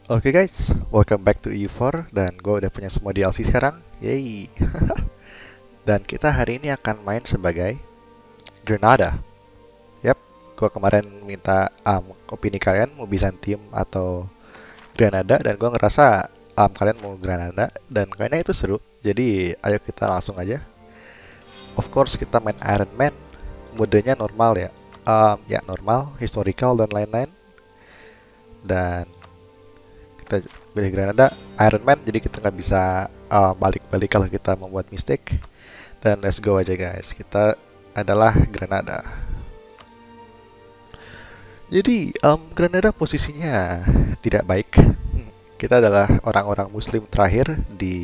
Oke guys, welcome back to EU4 dan gue udah punya semua DLC sekarang. Yeay. Dan kita hari ini akan main sebagai Grenada. Yap, gue kemarin minta opini kalian mau Byzantium atau Granada dan gue ngerasa kalian mau Granada dan kayaknya itu seru. Jadi ayo kita langsung aja. Of course kita main Iron Man, modenya normal ya. Ya normal, historical dan lain-lain. Dan kita pilih Granada Iron Man, jadi kita nggak bisa balik-balik kalau kita membuat mistake. Dan let's go aja guys, kita adalah Granada. Jadi Granada posisinya tidak baik. Kita adalah orang-orang Muslim terakhir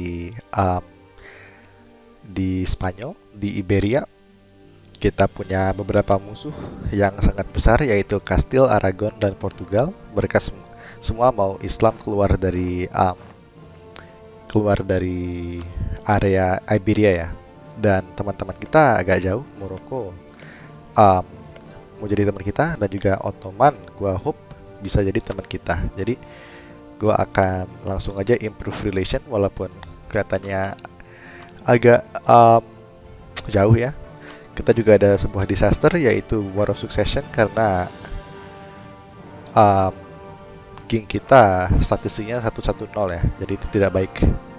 di Spanyol, di Iberia. Kita punya beberapa musuh yang sangat besar, yaitu Kastil, Aragon, dan Portugal. Mereka semua mau Islam keluar dari area Iberia ya. Dan teman-teman kita agak jauh, Maroko um, mau jadi teman kita, dan juga Ottoman, gua hope bisa jadi teman kita. Jadi gua akan langsung aja improve relation walaupun kelihatannya agak jauh ya. Kita juga ada sebuah disaster yaitu War of Succession karena um, geng kita statistiknya 110 ya, jadi itu tidak baik.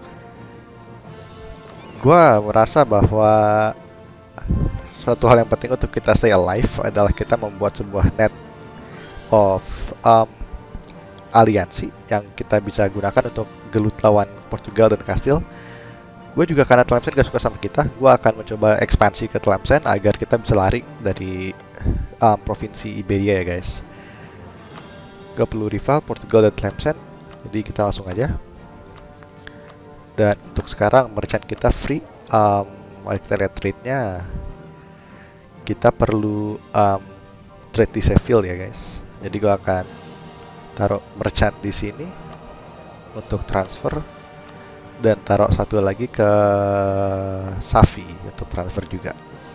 Gua merasa bahwa satu hal yang penting untuk kita stay alive adalah kita membuat sebuah net of um, aliansi yang kita bisa gunakan untuk gelut lawan Portugal dan Kastil. Gue juga karena Tlemcen gak suka sama kita, gue akan mencoba ekspansi ke Tlemcen agar kita bisa lari dari provinsi Iberia ya guys. Gak perlu rival Portugal dan Tlemcen, jadi kita langsung aja. Dan untuk sekarang merchant kita free. Mari kita lihat trade-nya. Kita perlu trade di Seville ya guys. Jadi gue akan taruh merchant di sini untuk transfer. Dan taruh satu lagi ke Safi untuk transfer juga.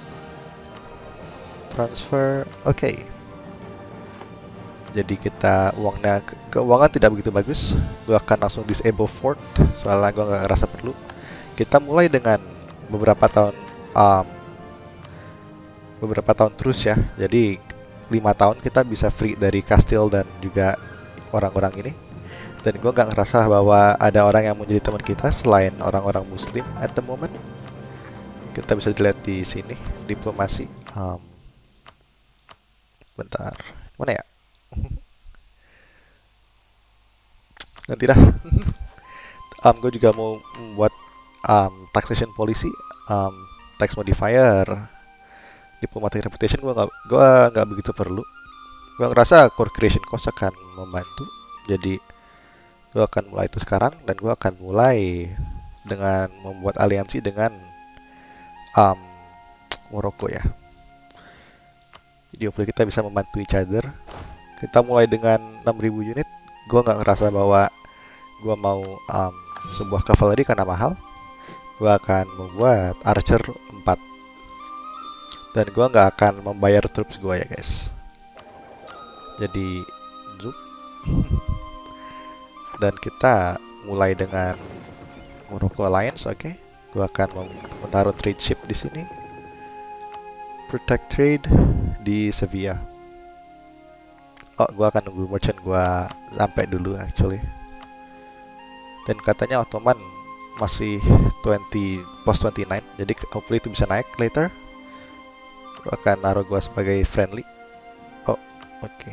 Transfer, oke. Jadi kita keuangan tidak begitu bagus. Gue akan langsung disable fort soalnya gue nggak ngerasa perlu. Kita mulai dengan beberapa tahun terus ya. Jadi 5 tahun kita bisa free dari kastil dan juga orang-orang ini. Dan gue nggak ngerasa bahwa ada orang yang mau jadi teman kita selain orang-orang Muslim at the moment. Kita bisa dilihat di sini diplomasi. Bentar, mana ya? Nanti dah. Gue juga mau membuat taxation policy, tax modifier, diplomatic reputation. Gue nggak begitu perlu. Gue ngerasa core creation cost akan membantu. Jadi gue akan mulai itu sekarang dan gue akan mulai dengan membuat aliansi dengan Maroko ya. Jadi hopefully kita bisa membantu each other. Kita mulai dengan 6.000 unit. Gue nggak ngerasa bahwa gue mau sebuah cavalry karena mahal. Gue akan membuat archer 4. Dan gue nggak akan membayar troops gue ya guys. Jadi zoom. Dan kita mulai dengan Morocco Alliance, oke. Gue akan menaruh trade ship di sini. Protect trade di Sevilla. Oh, gue akan nunggu merchant gue sampai dulu actually. Dan katanya Ottoman masih 20 plus 29, jadi hopefully itu bisa naik later. Gue akan naruh gue sebagai friendly. Oh, oke.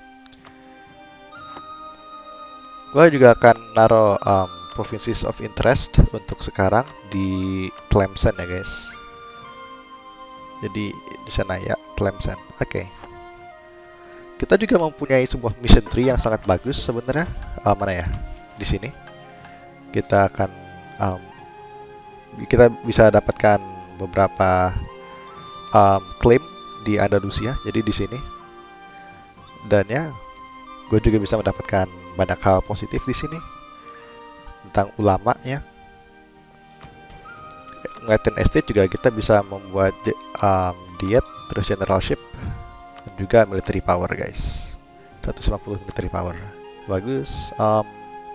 Gue juga akan naruh provinces of interest untuk sekarang di Tlemcen ya guys. Jadi di sana ya Tlemcen. Oke. Kita juga mempunyai sebuah mission tree yang sangat bagus sebenarnya. Mana ya? Di sini. Kita akan kita bisa dapatkan beberapa claim di Andalusia. Jadi di sini. Dan ya, gue juga bisa mendapatkan banyak hal positif di sini tentang ulama ya. Ngeliatin estate juga kita bisa membuat diet, terus generalship, juga military power guys. 150 military power. Bagus.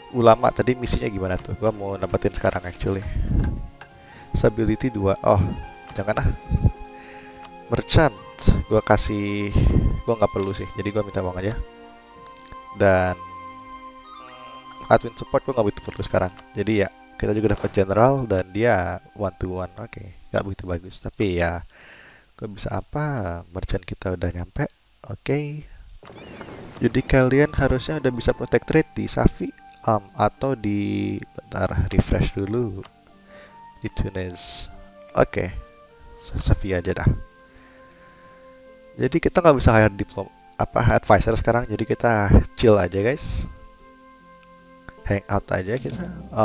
Ulama tadi misinya gimana tuh? Gua mau dapetin sekarang actually. Stability 2. Oh, jangan ah. Merchant. Gua kasih, gua nggak perlu sih. Jadi gua minta uang aja. Dan admin support gua nggak begitu perlu sekarang. Jadi ya kita juga dapat general dan dia one to one. Oke, nggak begitu bagus. Tapi ya, gua bisa apa? Merchant kita udah nyampe. Oke. Jadi kalian harusnya udah bisa protect trade di Safi atau di bentar refresh dulu di Tunis. Oke, Safi aja dah. Jadi kita nggak bisa hire advisor sekarang. Jadi kita chill aja guys, hangout aja kita.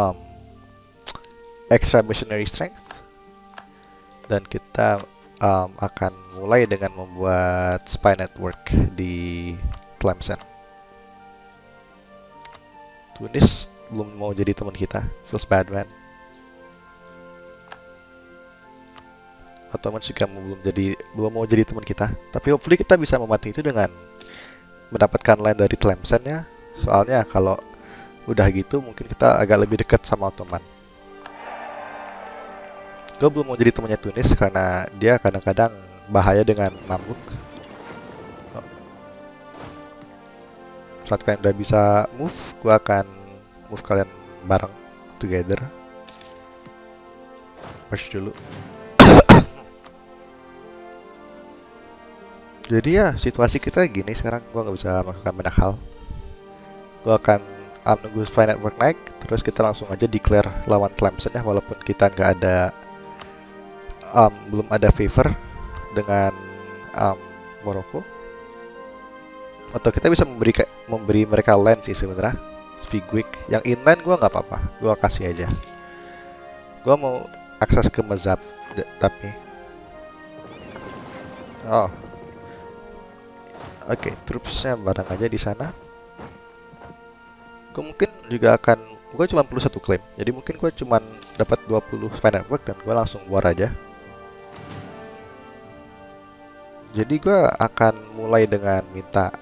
Extra missionary strength dan kita akan mulai dengan membuat spy network di Tlemcen. Tunis belum mau jadi teman kita, feels bad man. Ottoman juga belum mau jadi teman kita. Tapi hopefully kita bisa membantu itu dengan mendapatkan land dari Tlemcen ya. Soalnya kalau udah gitu mungkin kita agak lebih dekat sama Ottoman. Gue belum mau jadi temannya Tunis karena dia kadang-kadang bahaya dengan mabuk. Saat kalian udah bisa move, gue akan move kalian bareng together. Merge dulu. Jadi ya situasi kita gini sekarang, gue nggak bisa melakukan banyak hal. Gue akan nunggu spy network naik, terus kita langsung aja declare lawan Tlemcen ya, walaupun kita nggak ada belum ada favor dengan Morocco. Atau kita bisa memberi mereka land sih sebenarnya. Spigwick yang inland gue nggak apa-apa, gue kasih aja. Gue mau akses ke Mazab tapi oke, troops-nya bareng aja di sana. Gue mungkin juga gue cuma perlu 1 claim, jadi mungkin gue cuma dapat 20 spy network dan gue langsung war aja. Jadi gue akan mulai dengan minta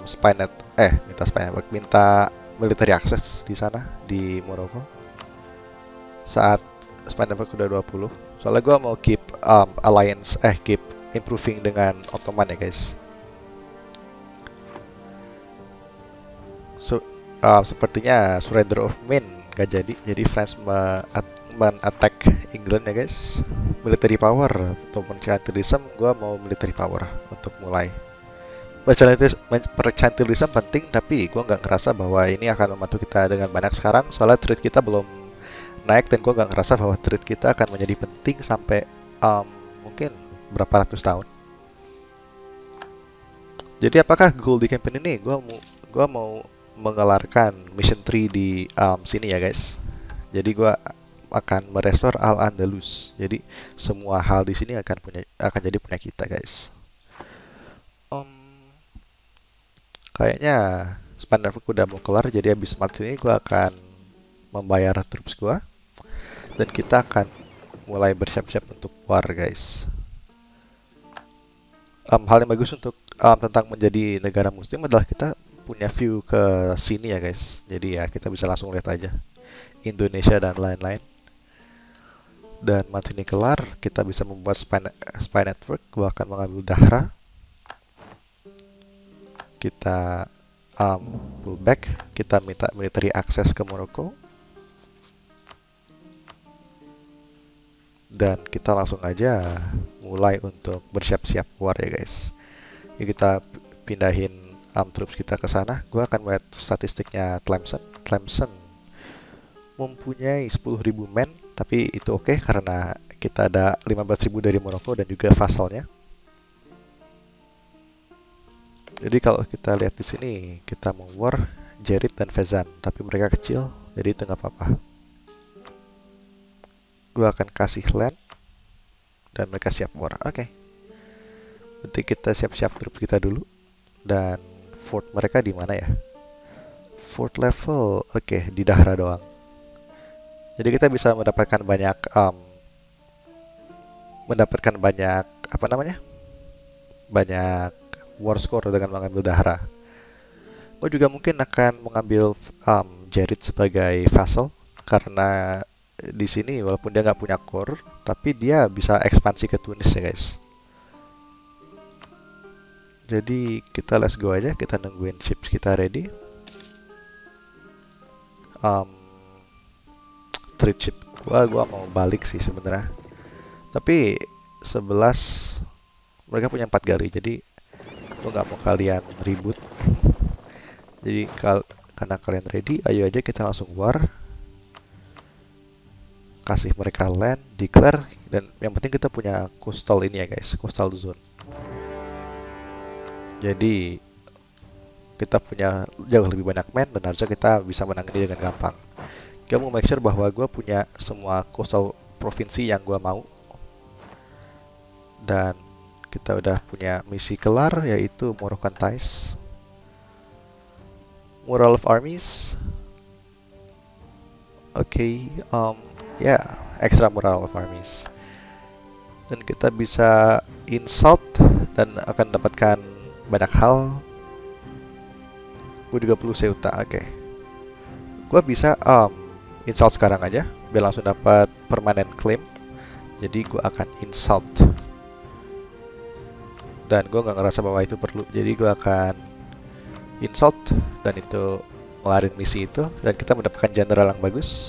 minta military access di sana di Morocco. Saat spy network udah 20. Soalnya gue mau keep keep improving dengan Ottoman ya guys. Sepertinya surrender of Maine gak jadi. Jadi France men-attack England ya guys. Military power atau mercantilism, gue mau military power untuk mulai. Mercantilism penting, tapi gue nggak ngerasa bahwa ini akan membantu kita dengan banyak sekarang. Soalnya trade kita belum naik dan gue nggak ngerasa bahwa trade kita akan menjadi penting sampai mungkin berapa ratus tahun. Jadi apakah goal di campaign ini? Gue mau mengelarkan mission 3 di sini ya guys. Jadi gue akan merestore Al-Andalus. Jadi semua hal di sini akan jadi punya kita guys. Kayaknya Spannerbook udah mau kelar, jadi habis match ini gue akan membayar troops gue dan kita akan mulai bersiap-siap untuk war guys. Hal yang bagus untuk tentang menjadi negara muslim adalah kita punya view ke sini ya guys. Jadi ya kita bisa langsung lihat aja Indonesia dan lain-lain. Dan match ini kelar, kita bisa membuat spy network. Gue akan mengambil Dahra. Kita pull back, kita minta military access ke Morocco. Dan kita langsung aja mulai untuk bersiap-siap war ya guys. Jadi kita pindahin troops kita ke sana. Gue akan melihat statistiknya Tlemcen. Tlemcen mempunyai 10.000 men, tapi itu oke karena kita ada 15.000 dari Morocco dan juga vasalnya. Jadi kalau kita lihat di sini, kita mau war Jerit dan Vezan, tapi mereka kecil, jadi itu nggak apa-apa. Gue akan kasih land dan mereka siap war. Oke. Berarti kita siap-siap troops kita dulu. Dan fort mereka di mana ya? Fort level, oke, di Dahra doang. Jadi kita bisa mendapatkan banyak banyak war score dengan mengambil Dahra. Gue juga mungkin akan mengambil Jared sebagai vassal karena di sini walaupun dia nggak punya core, tapi dia bisa ekspansi ke Tunis ya guys. Jadi kita let's go aja, kita nungguin ships kita ready. Um, Trade ship gua mau balik sih sebenarnya. Tapi 11 mereka punya 4 gali, jadi gua nggak mau kalian ribut. Jadi karena kalian ready, ayo aja kita langsung war. Kasih mereka land, declare, dan yang penting kita punya coastal ini ya guys, coastal zone. Jadi kita punya jauh lebih banyak men dan harusnya kita bisa menang ini dengan gampang. Kita mau make sure bahwa gue punya semua coastal provinsi yang gue mau. Dan kita udah punya misi kelar yaitu Moroccan Ties. Moral of Armies. Oke, ya, extra Moral of Armies. Dan kita bisa insult dan akan dapatkan banyak hal. Gue 30 Ceuta, oke. Gue bisa insult sekarang aja biar langsung dapat permanent claim. Jadi gue akan insult. Dan gue nggak ngerasa bahwa itu perlu, jadi gue akan insult dan itu ngelarin misi itu, dan kita mendapatkan general yang bagus.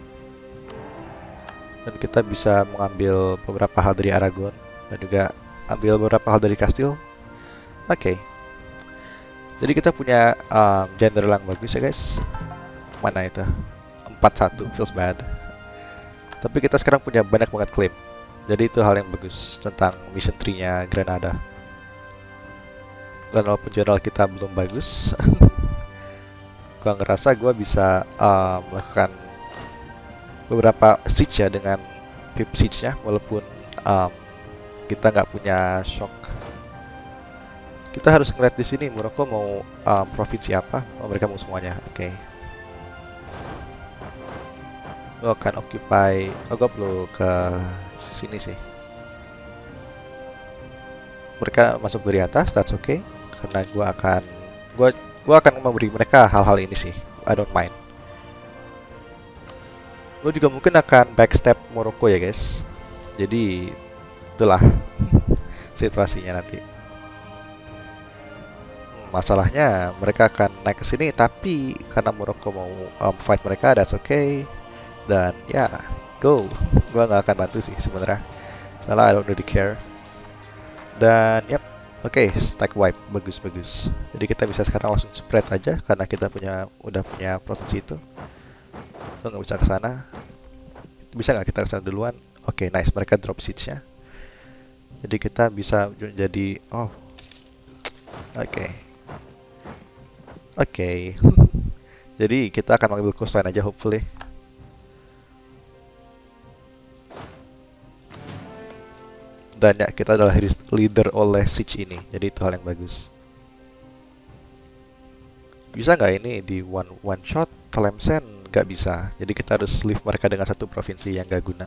Dan kita bisa mengambil beberapa hal dari Aragon dan juga ambil beberapa hal dari Kastil. Oke. Jadi kita punya general yang bagus ya guys. Mana itu? 4-1, feels bad. Tapi kita sekarang punya banyak banget claim. Jadi itu hal yang bagus tentang mission tree-nya Granada. Dan walaupun general kita belum bagus, gua ngerasa gua bisa melakukan beberapa siege ya dengan pip siege-nya, walaupun kita nggak punya shock. Kita harus ngeliat di sini Morocco mau provinsi apa? Oh, mereka mau semuanya. Oke. Gue akan occupy. Oh, gue perlu ke sini sih. Mereka masuk dari atas, that's okay. Karena gue akan memberi mereka hal-hal ini sih. I don't mind. Gue juga mungkin akan backstep Morocco ya guys. Jadi itulah situasinya nanti. Masalahnya mereka akan naik ke sini, tapi karena Morocco mau fight mereka, that's okay. Dan ya, go. Gua nggak akan bantu sih sebenarnya. Soalnya I don't really care. Dan yep, oke, stack wipe, bagus. Jadi kita bisa sekarang langsung spread aja karena kita udah punya provinsi itu. Lo nggak bisa ke sana. Bisa nggak kita ke sana duluan? Oke, nice. Mereka drop siege-nya. Jadi kita bisa jadi Oke. Jadi kita akan mengambil coastline aja hopefully. Dan ya, kita adalah leader oleh siege ini. Jadi itu hal yang bagus. Bisa nggak ini di one shot Tlemcen? Nggak bisa. Jadi kita harus leave mereka dengan satu provinsi yang nggak guna.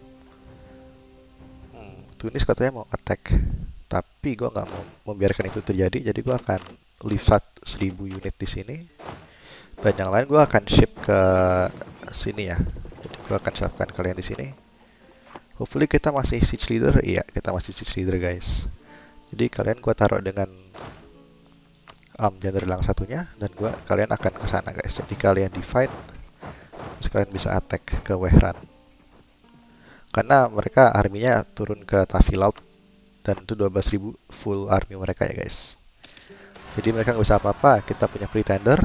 Tunis katanya mau attack, tapi gue nggak mau membiarkan itu terjadi. Jadi gue akan leave 1000 unit di sini. Dan yang lain gue akan ship ke sini ya. Jadi gue akan siapkan kalian di sini. Hopefully kita masih siege leader. Iya, kita masih siege leader guys. Jadi kalian gue taruh dengan general yang satunya, dan kalian akan ke sana guys. Jadi kalian divide, terus kalian bisa attack ke Wehran. Karena mereka arminya turun ke Tafilaut, dan itu 12.000 full army mereka ya guys. Jadi mereka nggak bisa apa-apa. Kita punya pretender.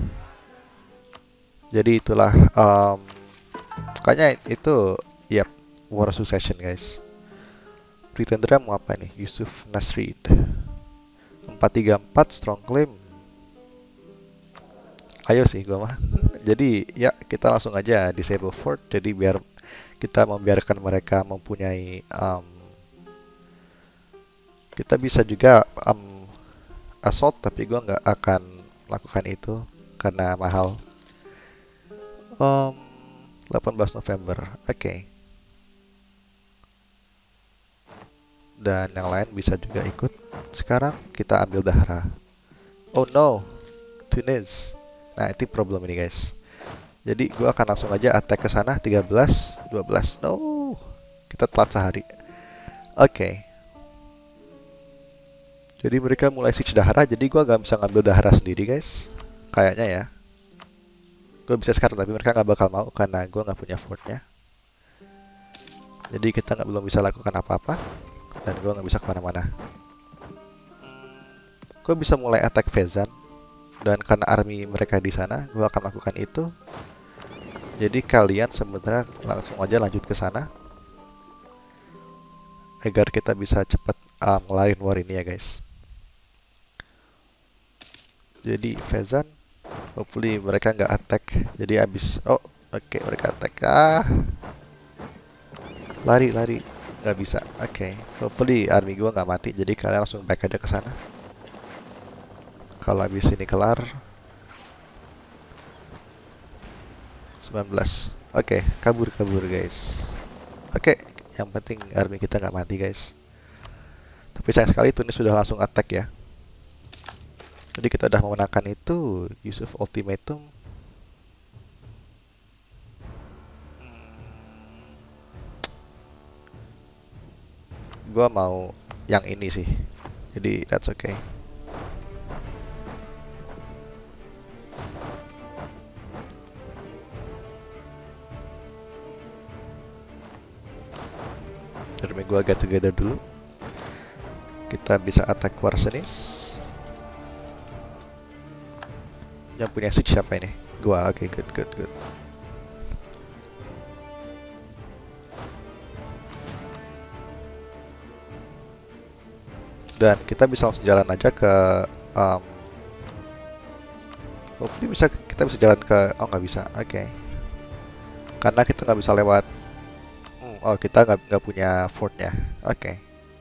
Jadi itulah makanya itu yep, war succession guys. Pretender mau apa nih? Yusuf Nasrid 434 strong claim. Ayo sih gua mah. Jadi ya kita langsung aja disable fort. Jadi biar kita membiarkan mereka mempunyai kita bisa juga assault, tapi gua nggak akan lakukan itu karena mahal. 18 November, oke. Dan yang lain bisa juga ikut. Sekarang kita ambil Dahra. Oh no, Tunis. Nah, itu problem ini guys. Jadi gue akan langsung aja attack ke sana. 13, 12. No, kita telat sehari. Oke. Jadi mereka mulai siege Dahra. Jadi gue gak bisa ngambil Dahra sendiri guys. Kayaknya ya. Gue bisa sekarang tapi mereka nggak bakal mau karena gue nggak punya fortnya. Jadi kita belum bisa lakukan apa-apa dan gue nggak bisa kemana-mana. Gue bisa mulai attack Vezan dan karena army mereka di sana, gue akan lakukan itu. Jadi kalian sebenarnya langsung aja lanjut ke sana agar kita bisa cepat ngelarin war ini ya guys. Jadi Vezan, hopefully mereka nggak attack. Jadi abis, oh oke, mereka attack. Lari nggak bisa. Oke, hopefully army gue nggak mati. Jadi kalian langsung back aja ke sana. Kalau habis ini kelar 19. Oke, kabur guys. Oke, yang penting army kita nggak mati guys. Tapi sayang sekali Tunis sudah langsung attack ya. Jadi kita udah memenangkan itu. Yusuf ultimatum. Gua mau yang ini sih. Jadi that's okay. Army gua get together dulu. Kita bisa attack Warsenis. Yang punya siege siapa ini? Gua. Oke, good. Dan kita bisa langsung jalan aja ke hopefully kita bisa jalan ke, oh nggak bisa, oke. Karena kita nggak bisa lewat, oh kita nggak punya fortnya, oke.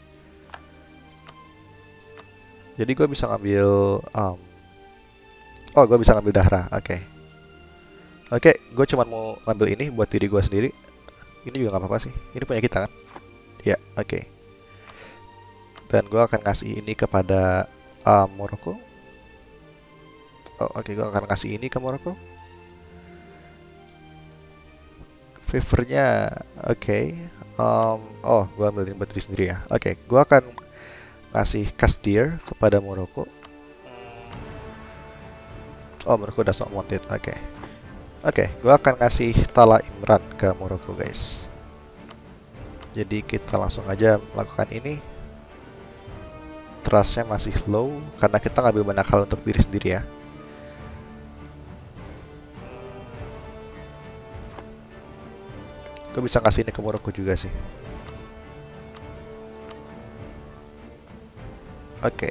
Jadi gue bisa ngambil, oh gue bisa ngambil Dahra, oke. Oke, gue cuma mau ngambil ini buat diri gue sendiri. Ini juga nggak apa-apa sih, ini punya kita kan? Ya, oke. Dan gue akan ngasih ini kepada Morocco. Oh, oke, gue akan kasih ini ke Morocco. Favornya, oke. Oh, gue ambilin buat diri sendiri ya. Oke, gue akan ngasih Kasdir kepada Morocco. Oh, Morocco does not want it. Oke. Oke, gue akan ngasih Tala Imran ke Morocco guys. Jadi kita langsung aja melakukan ini. Trustnya masih low karena kita ngambil banyak hal untuk diri sendiri ya. Gue bisa kasih ini ke Morocco juga sih. Oke.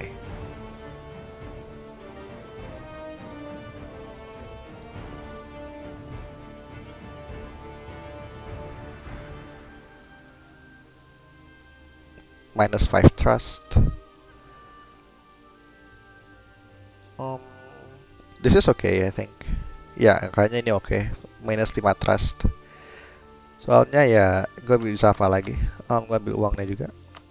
Minus 5 trust. This is okay, I think. Ya, kayaknya ini oke. Minus 5 trust. Soalnya ya, gue bisa apa lagi? Gue ambil uangnya juga.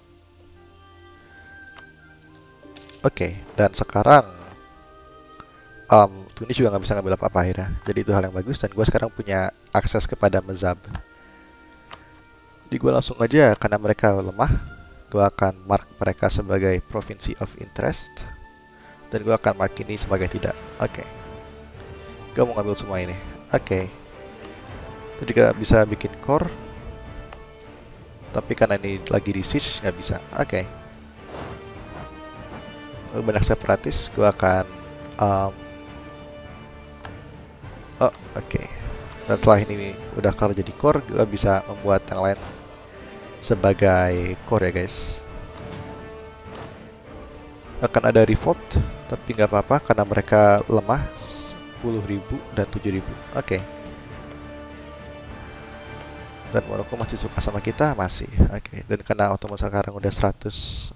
Oke, dan sekarang Tunis juga nggak bisa ngambil apa-apa akhirnya. Jadi itu hal yang bagus dan gue sekarang punya akses kepada Mezab. Jadi gue langsung aja, karena mereka lemah, gue akan mark mereka sebagai provinsi of interest. Dan gue akan mark ini sebagai tidak. Oke. Gue mau ngambil semua ini. Oke. Jadi gak bisa bikin core. Tapi karena ini lagi di siege, nggak bisa. Oke. Banyak separatis, gue akan oh, oke. Dan setelah ini udah kelar jadi core, gue bisa membuat yang lain sebagai core ya guys. Akan ada revolt, tapi nggak apa-apa karena mereka lemah. 10.000 dan 7.000. Oke. Dan Morocco masih suka sama kita, masih. Oke. Dan karena Ottoman sekarang udah 100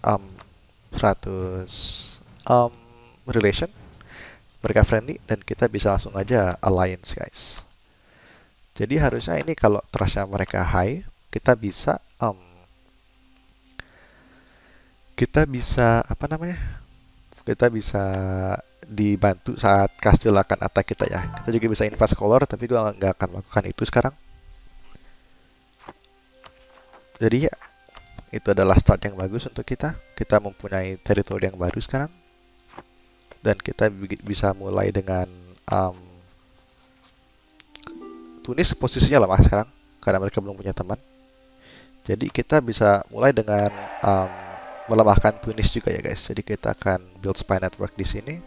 relation, mereka friendly dan kita bisa langsung aja alliance guys. Jadi harusnya ini kalau trustnya mereka high, kita bisa apa namanya? Kita bisa dibantu saat kastil akan attack kita ya. Kita juga bisa invest color, tapi gua nggak akan melakukan itu sekarang. Jadi ya, itu adalah start yang bagus untuk kita. Kita mempunyai teritori yang baru sekarang. Dan kita bisa mulai dengan Tunis posisinya lemah sekarang karena mereka belum punya teman. Jadi kita bisa mulai dengan melemahkan Tunis juga ya guys. Jadi kita akan build spy network di sini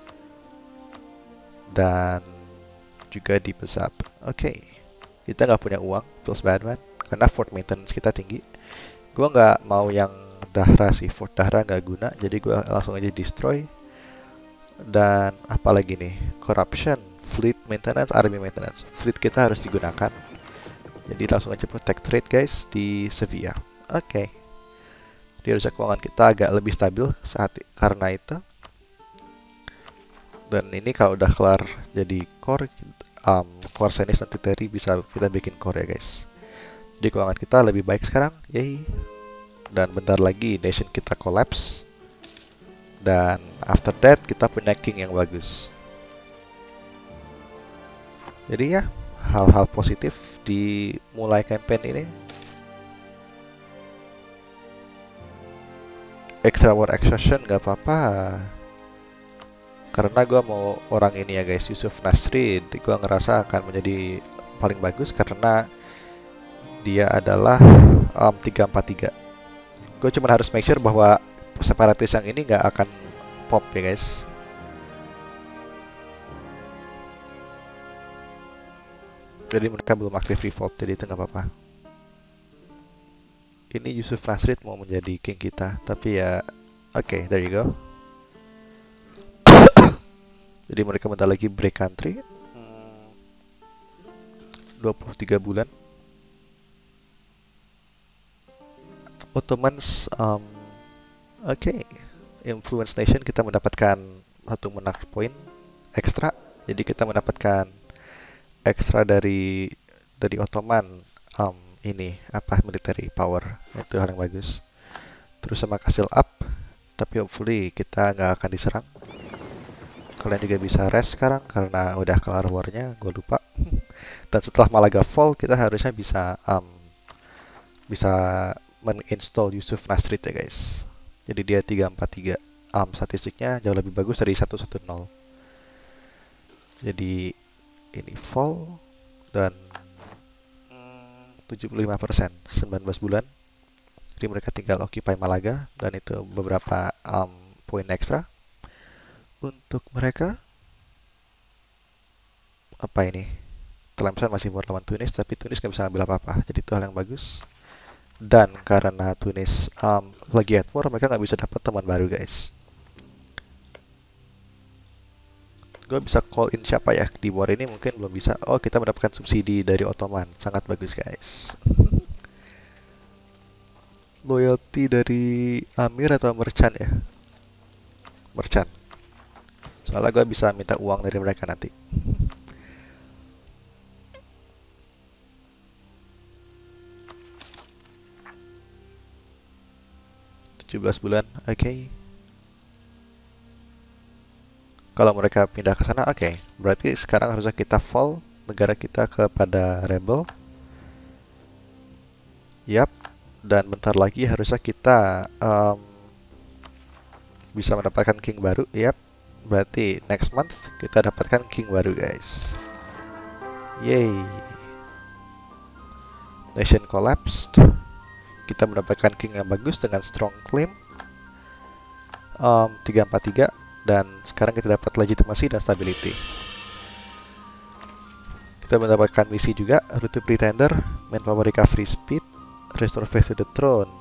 dan juga di Pesap. Oke, kita nggak punya uang, feels bad man, karena fort maintenance kita tinggi. Gua nggak mau yang Dahra sih, fort Dahra nggak guna, jadi gua langsung aja destroy. Dan apalagi nih, corruption, fleet maintenance, army maintenance. Fleet kita harus digunakan. Jadi langsung aja protect trade guys di Sevilla. Oke. Jadi harusnya keuangan kita agak lebih stabil karena itu. Dan ini kalau udah kelar jadi core, core senis nanti Terry bisa kita bikin core ya guys. Jadi keuangan kita lebih baik sekarang, yay. Dan bentar lagi nation kita collapse. Dan after that kita punya king yang bagus. Jadi ya, hal-hal positif di mulai campaign ini. Extra war accession gak apa-apa. Karena gue mau orang ini ya guys, Yusuf Nasrid. Gue ngerasa akan menjadi paling bagus karena dia adalah 343. Gue cuma harus make sure bahwa separatis yang ini nggak akan pop ya guys. Jadi mereka belum aktif revolt, jadi itu nggak apa-apa. Ini Yusuf Nasrid mau menjadi king kita, tapi ya oke, there you go. Jadi mereka bentar lagi break country. 23 bulan. Ottomans, oke. Influence Nation kita mendapatkan satu menang point ekstra. Jadi kita mendapatkan ekstra dari Ottoman ini apa military power, itu hal yang bagus. Terus sama kastil up, tapi hopefully kita nggak akan diserang. Kalian juga bisa rest sekarang karena udah kelar warnya, gue lupa. Dan setelah Malaga fall kita harusnya bisa menginstall Yusuf Nasrid ya guys. Jadi dia 343, statistiknya jauh lebih bagus dari 110. Jadi ini fall dan 75%, 19 bulan. Jadi mereka tinggal occupy Malaga dan itu beberapa poin ekstra untuk mereka. Apa ini? Tlemcen masih buat lawan Tunis, tapi Tunis nggak bisa ambil apa-apa. Jadi itu hal yang bagus. Dan karena Tunis lagi at war, mereka nggak bisa dapat teman baru guys. Gue bisa call in siapa ya di war ini, mungkin belum bisa. Oh, kita mendapatkan subsidi dari Ottoman, sangat bagus guys. Loyalty dari Amir atau Merchant ya? Merchant. Soalnya gue bisa minta uang dari mereka nanti. Bulan, oke. Kalau mereka pindah ke sana, oke. Berarti sekarang harusnya kita fall negara kita kepada rebel. Yap. Dan bentar lagi harusnya kita bisa mendapatkan king baru. Yap. Berarti next month kita dapatkan king baru guys. Yay. Nation collapsed. Kita mendapatkan king yang bagus dengan strong claim 343 dan sekarang kita dapat legitimasi dan stability. Kita mendapatkan misi juga, Route to Pretender, Manpower Recovery Speed, Restore Faith to the Throne.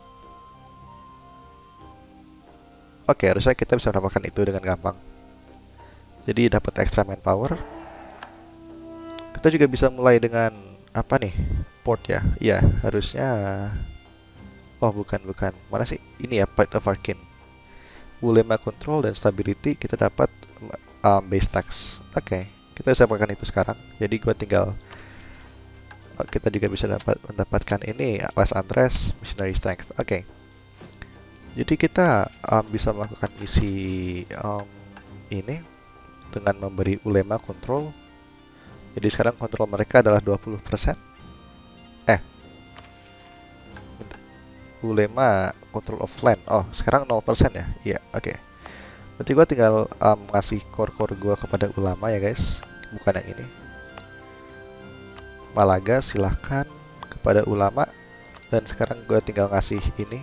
Oke, harusnya kita bisa mendapatkan itu dengan gampang. Jadi dapat extra manpower. Kita juga bisa mulai dengan apa nih? Port ya. Iya, harusnya. Oh, bukan. Mana sih? Ini ya, Part of Arcane. Ulema Control dan Stability kita dapat base tax. Oke, kita bisa pakai itu sekarang. Jadi gua tinggal kita juga bisa mendapatkan ini Less Unrest, Missionary Strength. Oke. Jadi kita bisa melakukan misi ini dengan memberi ulema kontrol. Jadi sekarang kontrol mereka adalah 20%. Ulema control of land. Oh, sekarang 0% ya? Iya, oke. Berarti gue tinggal ngasih core-core gue kepada ulama ya guys. Bukan yang ini. Malaga silahkan kepada ulama. Dan sekarang gue tinggal ngasih ini.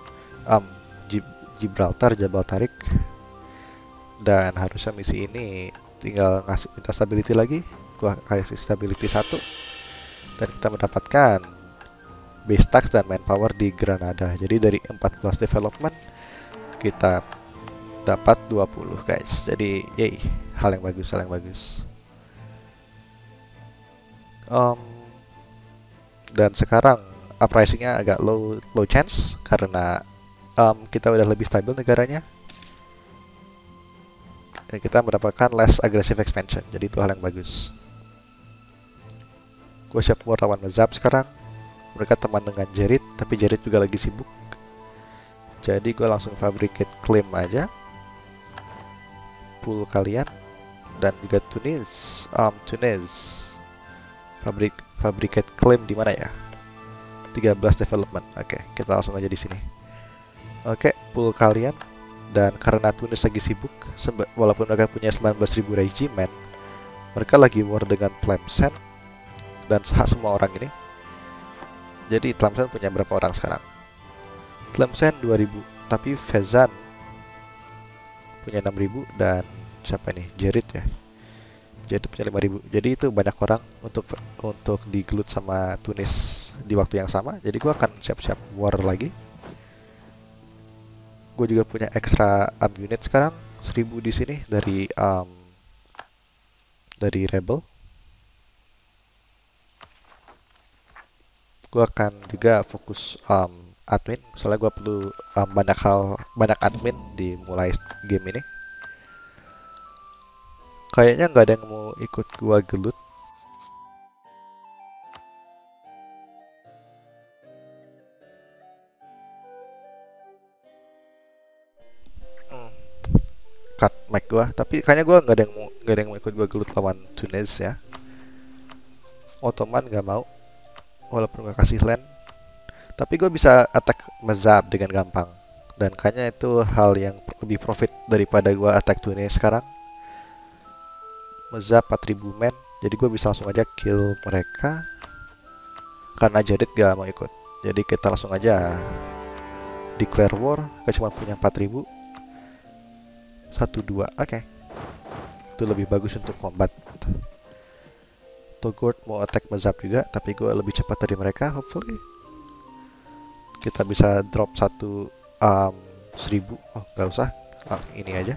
Gibraltar, Jabal Tarik. Dan harusnya misi ini tinggal ngasih minta stability lagi. Gue kasih stability 1. Dan kita mendapatkan base tax dan manpower di Granada. Jadi dari 14 development kita dapat 20 guys. Jadi yay, hal yang bagus, hal yang bagus. Dan sekarang uprisingnya agak low chance karena kita udah lebih stabil negaranya. Dan kita mendapatkan less aggressive expansion. Jadi itu hal yang bagus. Gue siap war lawan Mazhab sekarang. Mereka teman dengan Jerit, tapi Jerit juga lagi sibuk. Jadi gue langsung fabricate claim aja. Pool kalian. Dan juga Tunis. Fabricate claim di mana ya? 13 development. Oke, kita langsung aja di sini. Oke, pool kalian. Dan karena Tunis lagi sibuk, walaupun mereka punya 19.000 regiment, mereka lagi war dengan Tlemcen dan semua orang ini. Jadi Tlemcen punya berapa orang sekarang? Tlemcen 2000, tapi Fezzan punya 6000 dan siapa ini? Jerit ya. Jerit punya 5000. Jadi itu banyak orang untuk digelut sama Tunis di waktu yang sama. Jadi gua akan siap-siap war lagi. Gue juga punya extra unit sekarang 1000 di sini dari rebel. Gue akan juga fokus admin, soalnya gue perlu banyak admin di mulai game ini. Kayaknya nggak ada yang mau ikut gue gelut. Cut mic gue, tapi kayaknya gue nggak ada yang mau ikut gue gelut lawan Tunis ya. Ottoman nggak mau. Walaupun gak kasih land, tapi gue bisa attack Mazhab dengan gampang, dan kayaknya itu hal yang lebih profit daripada gue attack Tunis sekarang. Mazhab 4000 men, jadi gue bisa langsung aja kill mereka karena Jadid gak mau ikut. Jadi kita langsung aja declare war. Kita cuma punya 4000. 1-2, oke. Itu lebih bagus untuk combat. Togurt mau attack Mazhab juga, tapi gue lebih cepat dari mereka, hopefully. Kita bisa drop 1000. Oh, nggak usah. Ini aja.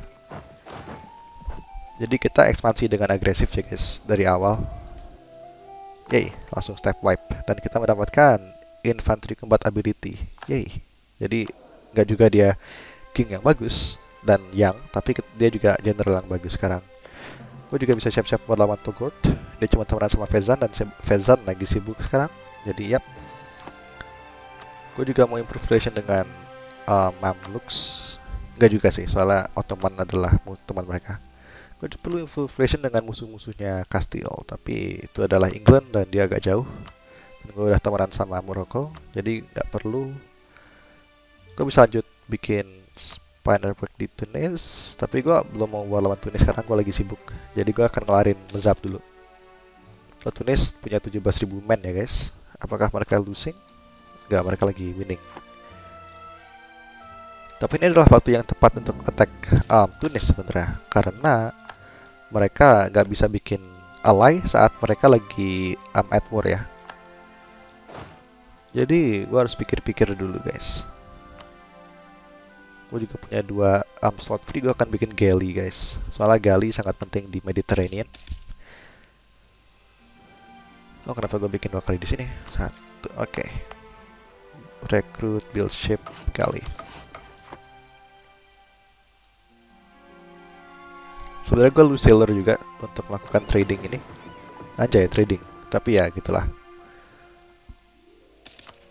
Jadi kita ekspansi dengan agresif ya guys, dari awal. Yay, langsung step wipe. Dan kita mendapatkan infantry combat ability. Yay. Jadi nggak juga dia king yang bagus dan yang, tapi dia juga general yang bagus sekarang. Gue juga bisa siap-siap buat lawan Togurt. Dia cuma temenan sama Fezzan, dan Fezzan lagi sibuk sekarang. Jadi yap. Gue juga mau improve relation dengan Mamluks. Enggak juga sih, soalnya Ottoman adalah teman mereka. Gue perlu improve relation dengan musuh-musuhnya Castile, tapi itu adalah England dan dia agak jauh. Dan gue udah temenan sama Morocco, jadi nggak perlu. Gue bisa lanjut bikin Pioneer Work di Tunis, tapi gue belum mau war lawan Tunis karena gue lagi sibuk. Jadi gue akan ngelarin Mazhab dulu. So, Tunis punya 17.000 men ya guys. Apakah mereka losing? Enggak, mereka lagi winning. Tapi ini adalah waktu yang tepat untuk attack Tunis sebenarnya, karena mereka nggak bisa bikin ally saat mereka lagi at war ya. Jadi gue harus pikir-pikir dulu guys. Gue juga punya 2 slot free. Gue akan bikin galley guys, soalnya galley sangat penting di Mediterranean. Oh, kenapa gue bikin 2 kali di sini? 1, oke. Recruit, build ship, galley. Sebenarnya gue lu sailor juga untuk melakukan trading ini. Anjay, trading. Tapi ya gitulah.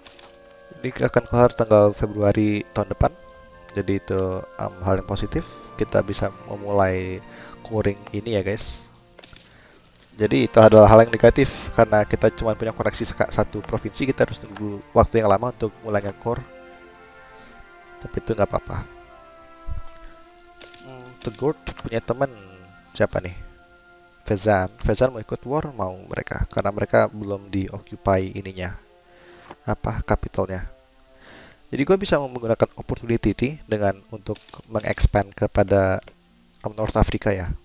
Ini akan keluar tanggal Februari tahun depan. Jadi itu hal yang positif. kita bisa memulai coring ini ya guys. Jadi itu adalah hal yang negatif karena kita cuma punya koneksi satu provinsi, kita harus tunggu waktu yang lama untuk mulai nge-core. Tapi itu nggak apa-apa. Tegurt punya teman siapa nih? Vezan. Vezan mau ikut war, mau mereka karena mereka belum di-occupy ininya. Apa capitalnya. Jadi gue bisa menggunakan opportunity dengan untuk mengexpand kepada North Africa ya.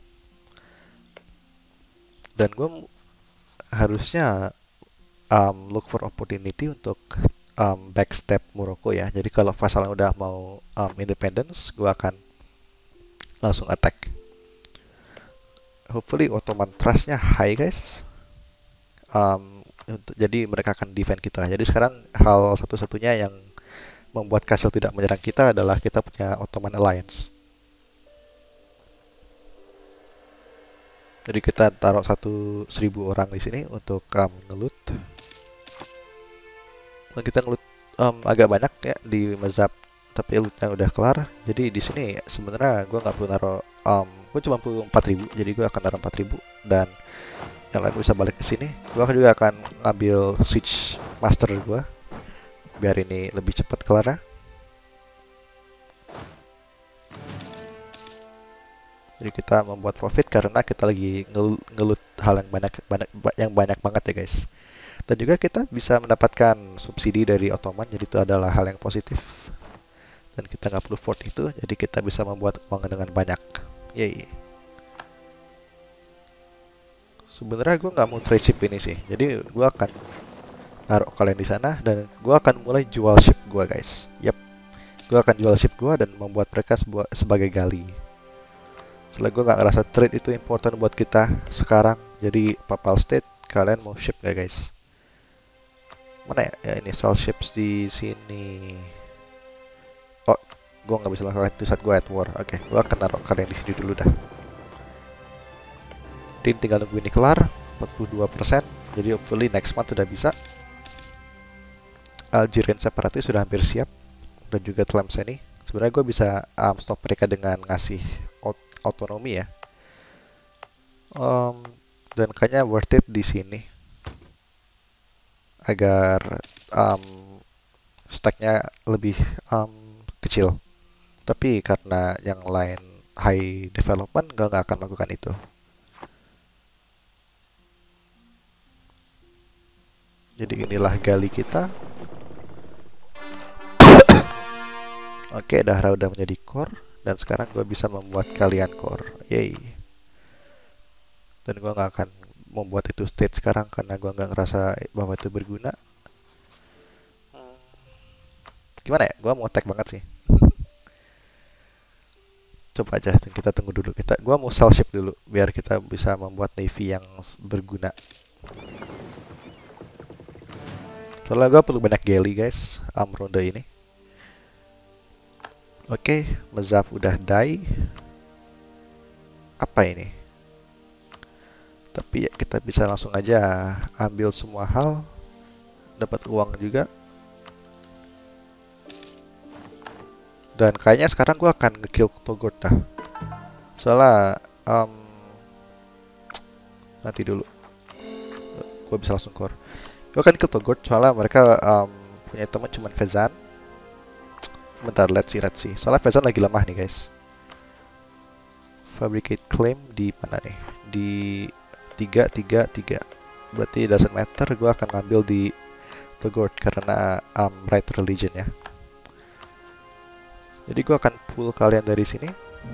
Dan gue harusnya look for opportunity untuk backstep Morocco ya. Jadi kalau Faisal udah mau independence, gue akan langsung attack. Hopefully Ottoman trustnya high guys. Jadi mereka akan defend kita. Jadi sekarang hal satu-satunya yang membuat Kassel tidak menyerang kita adalah kita punya Ottoman Alliance. Jadi kita taruh 1.000 orang di sini untuk ngelut. Dan kita ngelut agak banyak ya di Mazab, tapi lootnya udah kelar. Jadi di sini sebenarnya gue nggak perlu naruh, gue cuma perlu 4.000, jadi gue akan taruh 4.000 dan yang lain bisa balik ke sini. Gue juga akan ambil siege master gue biar ini lebih cepat kelar ya. Jadi kita membuat profit karena kita lagi ngelut hal yang banyak banget ya guys. Dan juga kita bisa mendapatkan subsidi dari Ottoman, jadi itu adalah hal yang positif. Dan kita nggak perlu fort itu, jadi kita bisa membuat uang dengan banyak. Yay. Sebenarnya gue nggak mau trade ship ini sih, jadi gue akan taruh kalian di sana dan gue akan mulai jual ship gue guys. Yap, gue akan jual ship gue dan membuat mereka sebagai gali. Soalnya gue nggak ngerasa trade itu important buat kita sekarang. Jadi Papal State, kalian mau ship nggak guys? Mana ya? Ya ini sell ships di sini. Oh, gue nggak bisa lakukan itu saat gue at war. Oke, gue akan taruh kalian di sini dulu dah. Din tinggal nunggu ini kelar, 42%. Jadi hopefully next month sudah bisa. Algerian Separatist sudah hampir siap, dan juga Tlemceni. Sebenarnya gue bisa stop mereka dengan ngasih otonomi ya. Dan kayaknya worth it di sini agar stacknya lebih kecil. Tapi karena yang lain high development, gue nggak akan melakukan itu. Jadi inilah gali kita. Oke, Dahra udah menjadi core. Dan sekarang gue bisa membuat kalian core. Yay. Dan gue nggak akan membuat itu state sekarang karena gue nggak ngerasa bahwa itu berguna. Gimana ya? Gue mau attack banget sih. Coba aja, kita tunggu dulu. Gue mau sell ship dulu biar kita bisa membuat navy yang berguna. Soalnya gue perlu banyak galley guys, ronde ini. Oke, Mazab udah die. Apa ini? Tapi ya kita bisa langsung aja ambil semua hal, dapat uang juga. Dan kayaknya sekarang gue akan nge-kill Toggort dah. Soalnya nanti dulu. Gue bisa langsung core. Gue akan kill Toggort soalnya mereka punya teman cuman Vezan. Bentar, let's see. Soalnya Vezan lagi lemah nih guys. Fabricate claim di mana nih? Di 333. Berarti doesn't matter, gue akan ngambil di Toggort karena right religion ya. Jadi gue akan pull kalian dari sini.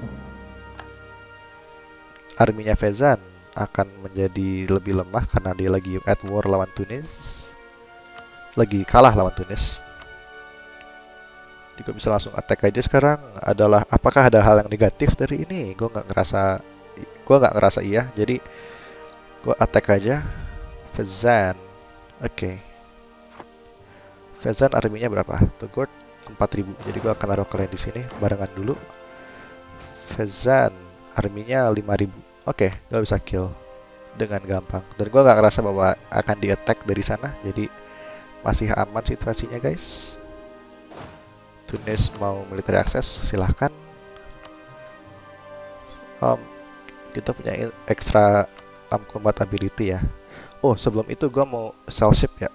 Arminya Vezan akan menjadi lebih lemah karena dia lagi at war lawan Tunis. Lagi kalah lawan Tunis. Jadi gue bisa langsung attack aja sekarang. Apakah ada hal yang negatif dari ini? Gue nggak ngerasa iya. Jadi gue attack aja. Vezan. Oke. Vezan arminya berapa? Toggort 4.000. Jadi gue akan taruh kalian di sini barengan dulu. Vezan arminya 5.000. Oke, gue bisa kill dengan gampang. Dan gue nggak ngerasa bahwa akan di attack dari sana. Jadi masih aman situasinya guys. Tunis mau military access, silahkan. um, kita punya extra combat ability ya. Oh, sebelum itu gue mau sell ship ya.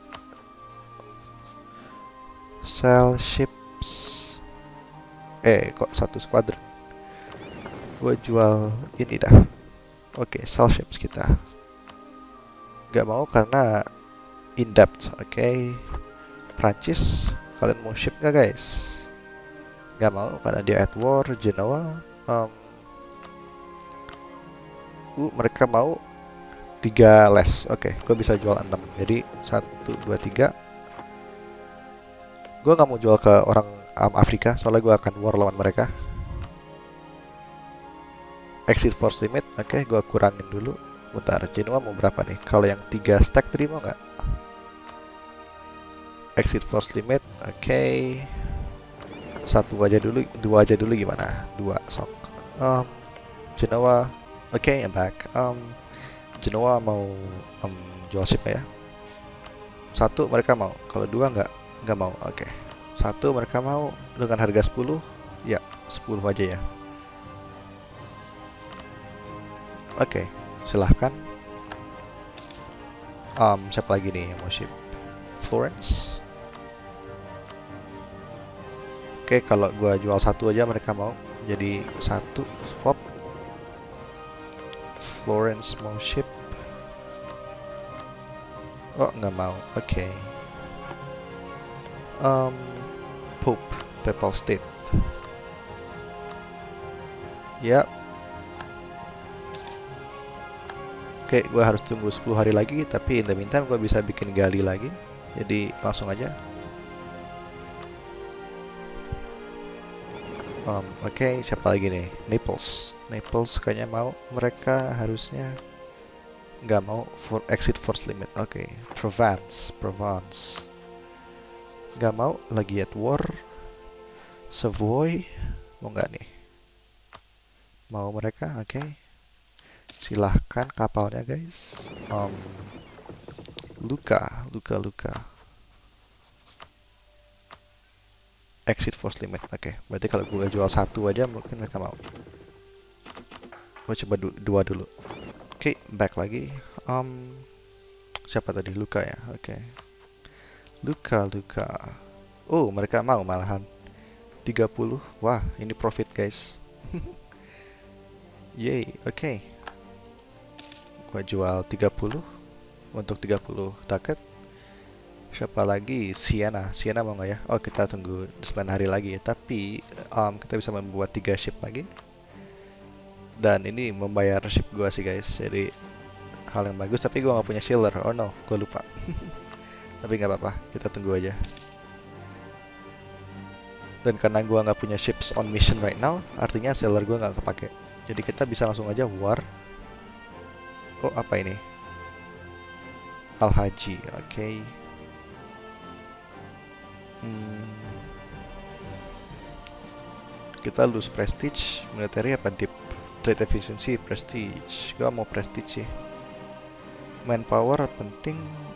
Sell ships. Kok satu squadron? Gue jual ini dah. Oke, sell ships kita. Gak mau karena in depth. Oke. Prancis, kalian mau ship gak guys? Gak mau karena dia at war. Genoa. Mereka mau 3 less. Oke, gue bisa jual 6. Jadi 1, 2, 3. Gue gak mau jual ke orang Afrika, soalnya gue akan war lawan mereka. Exit force limit, oke, gue kurangin dulu. Bentar, Genoa mau berapa nih? Kalau yang 3 stack terima nggak? Exit force limit, oke. 1 aja dulu, 2 aja dulu gimana? 2, sok. Genoa, oke, I'm back. Genoa mau jual ship ya? 1 mereka mau, kalau 2 nggak mau, oke. 1 mereka mau dengan harga 10, ya 10 aja ya. Oke, silahkan. Siapa lagi nih yang mau ship? Florence. Oke, kalau gua jual 1 aja mereka mau. Jadi 1 swap. Florence mau ship. Oh, nggak mau. Oke. Pope, Papal State. Ya. Oke, gue harus tunggu 10 hari lagi, tapi in the meantime gue bisa bikin gali lagi. Jadi langsung aja. Oke, siapa lagi nih? Naples. Naples kayaknya mau. Mereka harusnya nggak mau for exit force limit. Oke, Provence. Nggak mau lagi at war. Savoy mau nggak nih? Mau mereka? Oke. Silahkan kapalnya guys. Luka. Exit force limit. Oke, berarti kalau gue jual 1 aja mungkin mereka mau. Gue coba 2 dulu. Oke, back lagi. Siapa tadi? Luka ya. Oke. Luka. Oh, mereka mau malahan 30. Wah, ini profit guys. Yay, oke. Gua jual 30 untuk 30 target. Siapa lagi? Sienna mau nggak ya? Oh, kita tunggu 9 hari lagi ya. Tapi kita bisa membuat 3 ship lagi. Dan ini membayar ship gua sih guys. Jadi hal yang bagus. Tapi gua nggak punya sealer. Oh no, gua lupa. Tapi nggak apa-apa, kita tunggu aja. Dan karena gua nggak punya ships on mission right now, artinya sealer gua nggak kepake. Jadi kita bisa langsung aja war. Oh, apa ini? Al-Haji, oke. Kita lose prestige, military apa deep? Trade efficiency, prestige. Gua mau prestige sih. Manpower penting.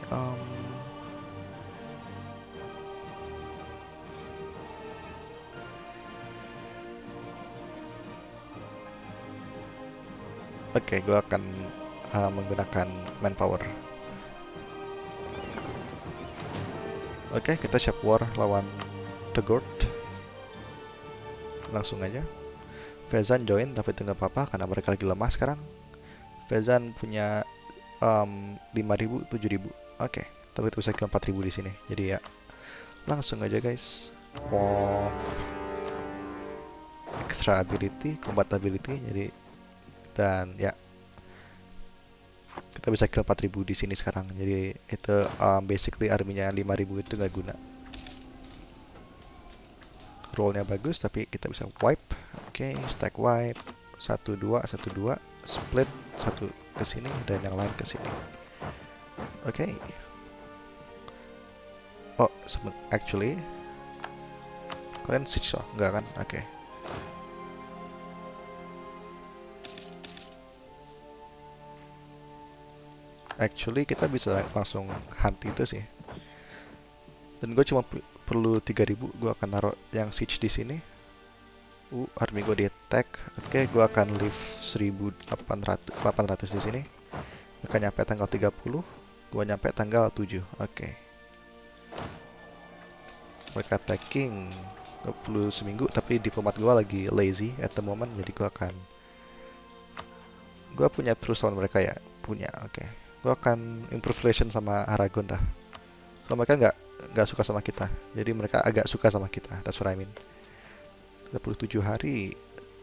Oke, gue akan menggunakan manpower. Oke, kita siap war lawan The Gord. Langsung aja. Vezan join, tapi itu nggak apa-apa karena mereka lagi lemah sekarang. Vezan punya 5.000, 7.000. Oke, tapi itu bisa kill 4.000 di sini. Jadi ya, langsung aja guys. Wow. Extra ability, combat ability. Jadi dan ya, kita bisa kill 4.000 di sini sekarang. Jadi itu basically arminya 5.000 itu nggak guna. Rollnya bagus tapi kita bisa wipe. Oke, stack wipe 1 2 split 1 ke sini dan yang lain ke sini. Oke. Oh, actually kalian siege enggak kan? Oke. Actually kita bisa langsung hunt itu sih. Dan gue cuma perlu 3.000, gue akan naruh yang siege di sini. Army gue di attack. Oke, gue akan leave 1800 di sini. Mereka nyampe tanggal 30, gue nyampe tanggal 7. Oke. Mereka attacking 20 seminggu, tapi diplomat gue lagi lazy at the moment, jadi gue punya truce lawan mereka ya, punya. Oke. Gue akan improve relation sama Aragon dah. So mereka nggak suka sama kita, jadi mereka agak suka sama kita. That's what I mean. 37 hari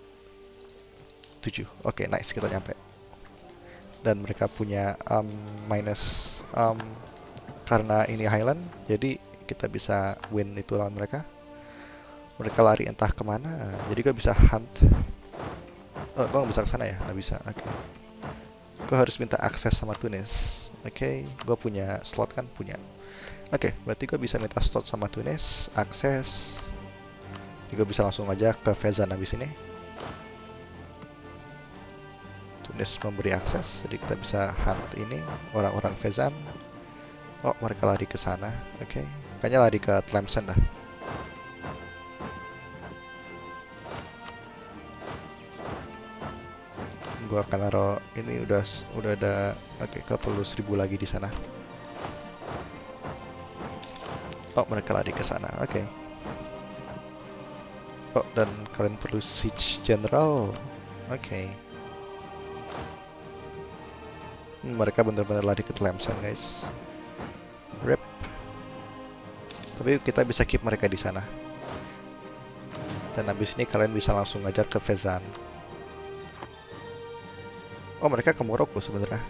7. Oke, nice, kita nyampe. Dan mereka punya minus karena ini Highland, jadi kita bisa win itu lawan mereka. Mereka lari entah kemana, jadi gue bisa hunt. Oh, gue nggak bisa kesana ya? Nggak bisa, oke. Gue harus minta akses sama Tunis. Oke, gue punya slot kan? Punya. Oke, berarti gue bisa minta slot sama Tunis, akses. Juga bisa langsung aja ke Fezzan habis ini. Tunis memberi akses, jadi kita bisa hunt ini orang-orang Fezzan. Oh, mereka lari ke sana. Oke, kayaknya lari ke Tlemcen dah. Gua akan taruh ini udah ada. Oke, perlu 1000 lagi di sana. Oh, mereka lari ke sana. Oke. Oh, dan kalian perlu siege general. Oke. Mereka benar-benar lari ke Tlemcen, guys. Rip. Tapi kita bisa keep mereka di sana. Dan habis ini kalian bisa langsung aja ke Fezzan. Oh, mereka ke Morocco sebenarnya.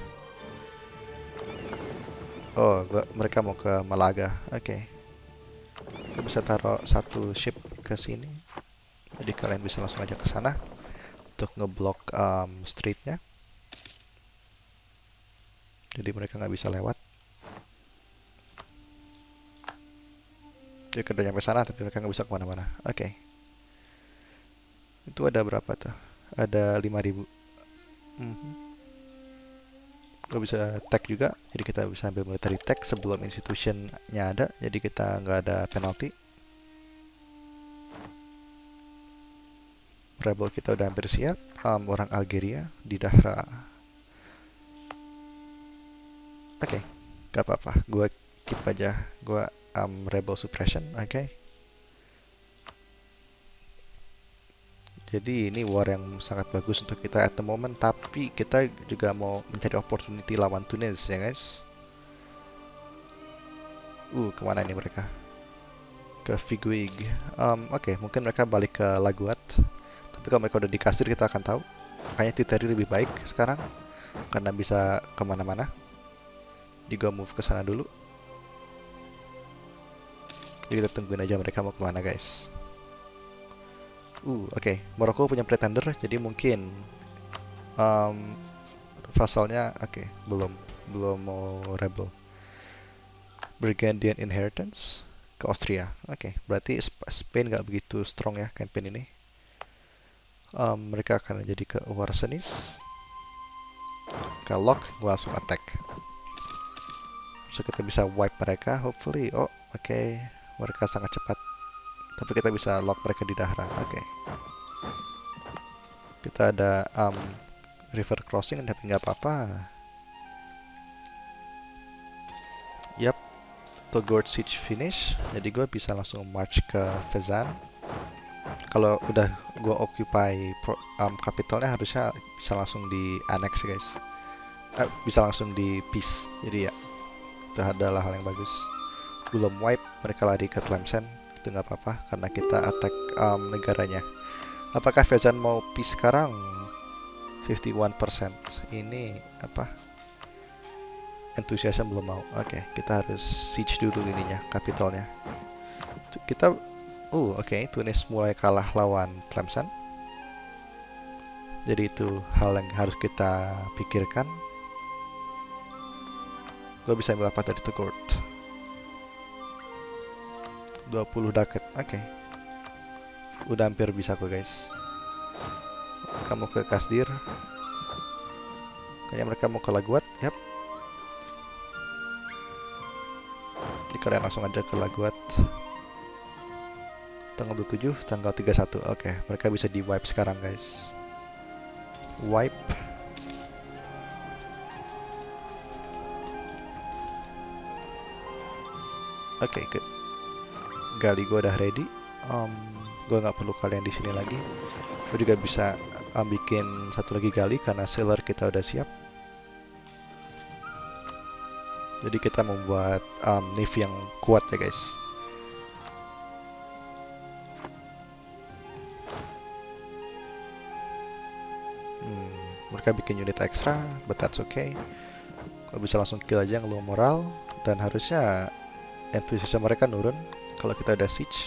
Oh, mereka mau ke Malaga. Oke. Kita bisa taruh satu ship ke sini. Jadi kalian bisa langsung aja ke sana untuk ngeblok streetnya. Jadi mereka nggak bisa lewat. Jadi udah nyampe sana, tapi mereka nggak bisa kemana-mana. Oke. Itu ada berapa tuh? Ada 5000. Gue bisa tag juga, jadi kita bisa ambil military tag sebelum institutionnya ada, jadi kita nggak ada penalty. Rebel kita udah hampir siap. Orang Algeria di Dahra. Oke, gak apa-apa, gue keep aja. Gue rebel suppression. Oke. Jadi ini war yang sangat bagus untuk kita at the moment, tapi kita juga mau mencari opportunity lawan Tunis ya guys. Kemana ini mereka? Ke Figuig. Oke, mungkin mereka balik ke Laguat. Tapi kalau mereka udah di kasir kita akan tahu. Kayaknya Titeri lebih baik sekarang karena bisa kemana-mana. Jadi gue move ke sana dulu. Jadi kita tungguin aja mereka mau kemana guys. Oke. Morocco punya pretender, jadi mungkin vasalnya belum mau rebel. Burgundian Inheritance ke Austria. Oke, berarti Spain nggak begitu strong ya campaign ini. Mereka akan jadi ke Warsenis. Ke Lock, gua langsung attack. So kita bisa wipe mereka, hopefully. Oke. Mereka sangat cepat. Tapi kita bisa lock mereka di Dahra. Oke. Kita ada river crossing, tapi nggak apa-apa. Yap. Togourt siege finish. Jadi gue bisa langsung march ke Fezzan. Kalau udah gue occupy capitalnya, harusnya bisa langsung di annex guys. Bisa langsung di peace. Jadi ya, itu adalah hal yang bagus. Belum wipe, mereka lari ke Tlemcen. Itu nggak apa-apa karena kita attack negaranya. Apakah Fezzan mau peace sekarang? 51%. Ini apa? Enthusiasm belum mau. Oke, kita harus siege dulu ininya, capitalnya. Kita Tunis mulai kalah lawan Tlemcen. Jadi itu hal yang harus kita pikirkan. Gue bisa ambil apa dari Togourt? 20 ducat. Oke. Udah hampir bisa kok guys. Kamu ke Kasdir. Kayaknya mereka mau ke Laguat. Yap. Jadi kalian langsung aja ke Laguat. tanggal 27, tanggal 31. Oke, mereka bisa di wipe sekarang guys. Wipe. Oke, good. Gali gue udah ready. Gue nggak perlu kalian di sini lagi. Gue juga bisa bikin satu lagi gali karena sealer kita udah siap. Jadi kita membuat nave yang kuat ya guys. Mereka bikin unit ekstra, but that's okay. Kalau bisa langsung kill aja yang low moral, dan harusnya entusiasme mereka nurun kalau kita udah siege.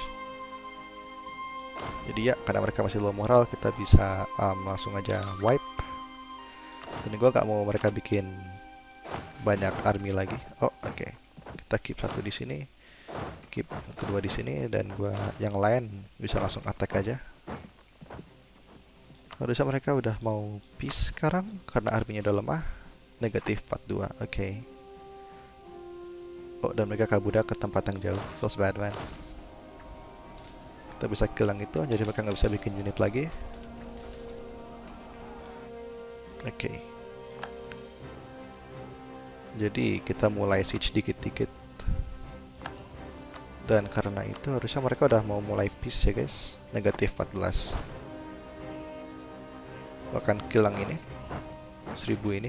Jadi ya, karena mereka masih low moral, kita bisa langsung aja wipe. Dan gue gak mau mereka bikin banyak army lagi. Oh, oke. Kita keep satu di sini, keep yang kedua di sini, dan gua yang lain bisa langsung attack aja. Harusnya mereka udah mau peace sekarang karena arminya udah lemah. Negatif 42. Oke. Oh, dan mereka kabur ke tempat yang jauh. Feels bad, man. Kita bisa kill yang itu, jadi mereka nggak bisa bikin unit lagi. Oke. Jadi kita mulai siege dikit-dikit. Dan karena itu harusnya mereka udah mau mulai peace ya guys. Negatif 14. Akan kill yang ini 1000 ini.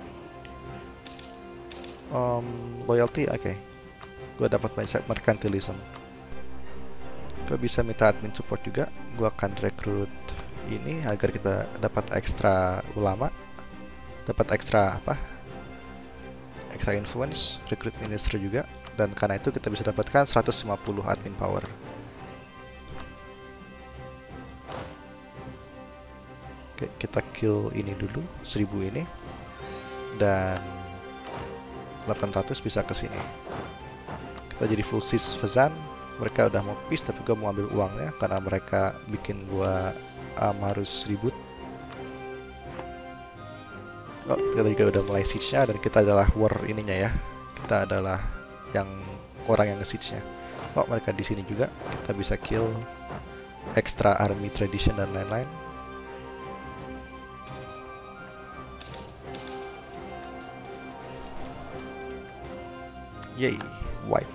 Loyalty, oke. Gue dapat mercantilism. Gue bisa minta admin support juga. Gue akan rekrut ini agar kita dapat ekstra ulama, dapat ekstra apa? Ekstra influence, rekrut minister juga. Dan karena itu kita bisa dapatkan 150 admin power. Oke, kita kill ini dulu, 1000 ini. Dan 800 bisa ke sini. Kita jadi full siege Fezan. Mereka udah mau peace, tapi gue mau ambil uangnya karena mereka bikin gue harus ribut. Oh, kita juga udah mulai siege-nya dan kita adalah war ininya ya. Kita adalah yang orang yang nge-siege-nya. Oh, mereka di sini juga. Kita bisa kill extra army tradition dan lain-lain. Yay, wipe.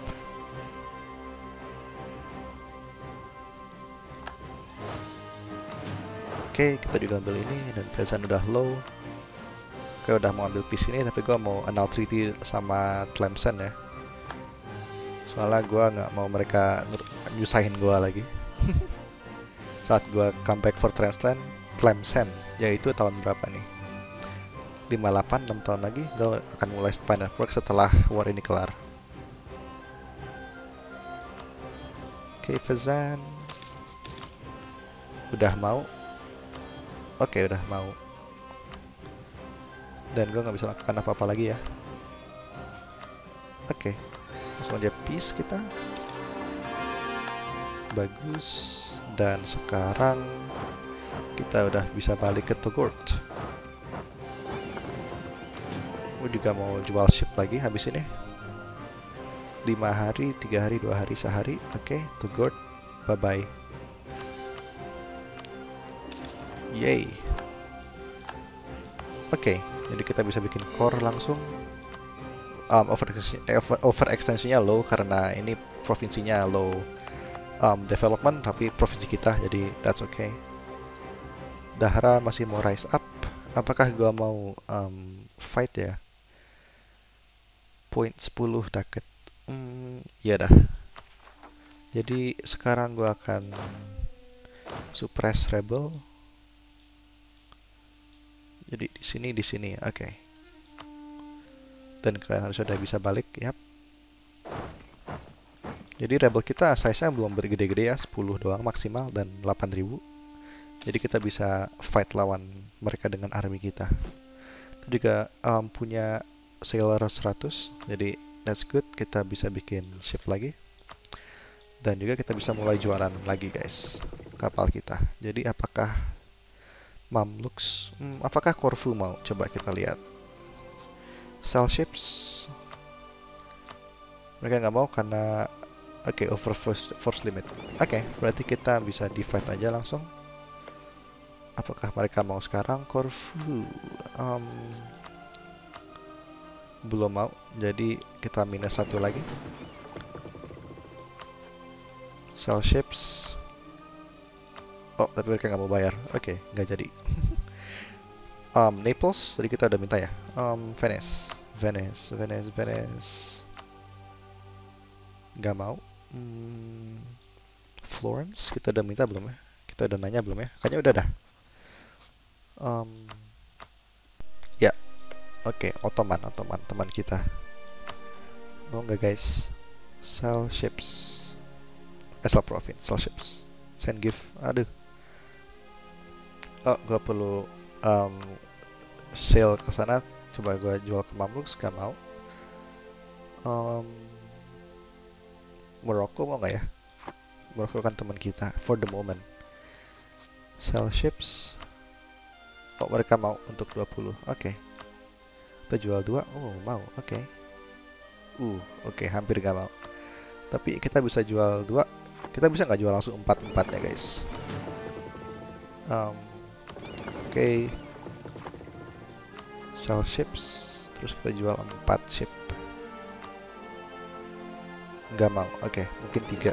Oke, kita juga ambil ini dan Fezan udah low. Oke, udah mau ambil piece ini tapi gua mau annul treaty sama Tlemcen ya. Soalnya gua nggak mau mereka nyusahin gua lagi. Saat gua comeback for Tlemcen, yaitu tahun berapa nih? 58, 6 tahun lagi gua akan mulai Spine Network setelah war ini kelar. Oke, Fezan udah mau. Oke, udah mau. Dan gue nggak bisa lakukan apa-apa lagi ya. Oke, langsung aja peace kita. Bagus. Dan sekarang kita udah bisa balik ke Togort. Gue juga mau jual ship lagi habis ini. 5 hari, 3 hari, 2 hari, sehari. Oke, Togort. Bye-bye. Yay. Oke, jadi kita bisa bikin core langsung. Overextensinya low karena ini provinsinya low development, tapi provinsi kita, jadi that's okay. Dahra masih mau rise up. Apakah gua mau fight ya? Point 10 daket. Ya dah. Jadi sekarang gua akan suppress rebel. Jadi di sini, oke. Dan kalian harus sudah bisa balik, yap. Jadi rebel kita size-nya belum bergede-gede ya, 10 doang maksimal dan 8000. Jadi kita bisa fight lawan mereka dengan army kita. Kita juga punya sailor 100, jadi that's good. Kita bisa bikin ship lagi. Dan juga kita bisa mulai jualan lagi guys, kapal kita. Jadi apakah Mamluks, apakah Corfu mau? Coba kita lihat. Sell ships. Mereka nggak mau karena Oke, over force limit. Oke, berarti kita bisa divide aja langsung. Apakah mereka mau sekarang? Corfu belum mau, jadi kita minus 1 lagi. Sell ships. Oh, tapi mereka nggak mau bayar. Oke, nggak jadi. Naples, tadi kita udah minta ya. Venice. Nggak mau. Florence, kita udah minta belum ya? Kita udah nanya belum ya? Kayaknya udah dah. Ya, oke, Ottoman, teman kita. Mau nggak guys? Sell ships. Sell profit, sell ships. Send gift. Aduh. Oh, gua perlu sale ke sana. Coba gua jual ke Mamluks, gak mau. Morocco mau nggak ya? Morocco kan teman kita. For the moment. Sell ships. Oh, mereka mau untuk 20. Oke. Kita jual 2. Oh, mau. Oke. Oke, hampir gak mau. Tapi kita bisa jual 2. Kita bisa nggak jual langsung 4-4 ya guys? Oke. Sell ships. Terus kita jual 4 ship. Nggak mau. Oke, mungkin 3.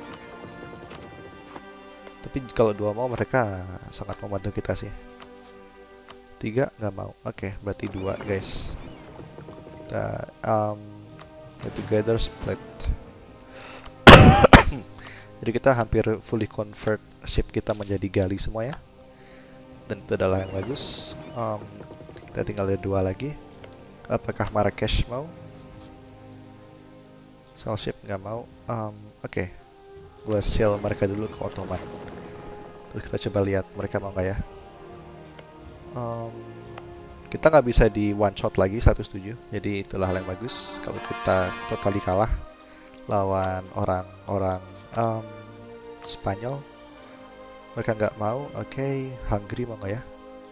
Tapi kalau 2 mau, mereka sangat membantu kita sih. 3 nggak mau. Oke, berarti 2 guys. Kita together split. Jadi kita hampir fully convert ship kita menjadi gali semua ya. Dan itu adalah yang bagus. Kita tinggal ada 2 lagi. Apakah Marrakesh mau? Sell ship nggak mau. Oke. Gua sell mereka dulu ke Ottoman. Terus kita coba lihat mereka mau nggak ya. Kita nggak bisa di one shot lagi 107. Jadi itulah hal yang bagus. Kalau kita totally kalah lawan orang-orang Spanyol, mereka nggak mau. Oke, Hungary mau nggak ya?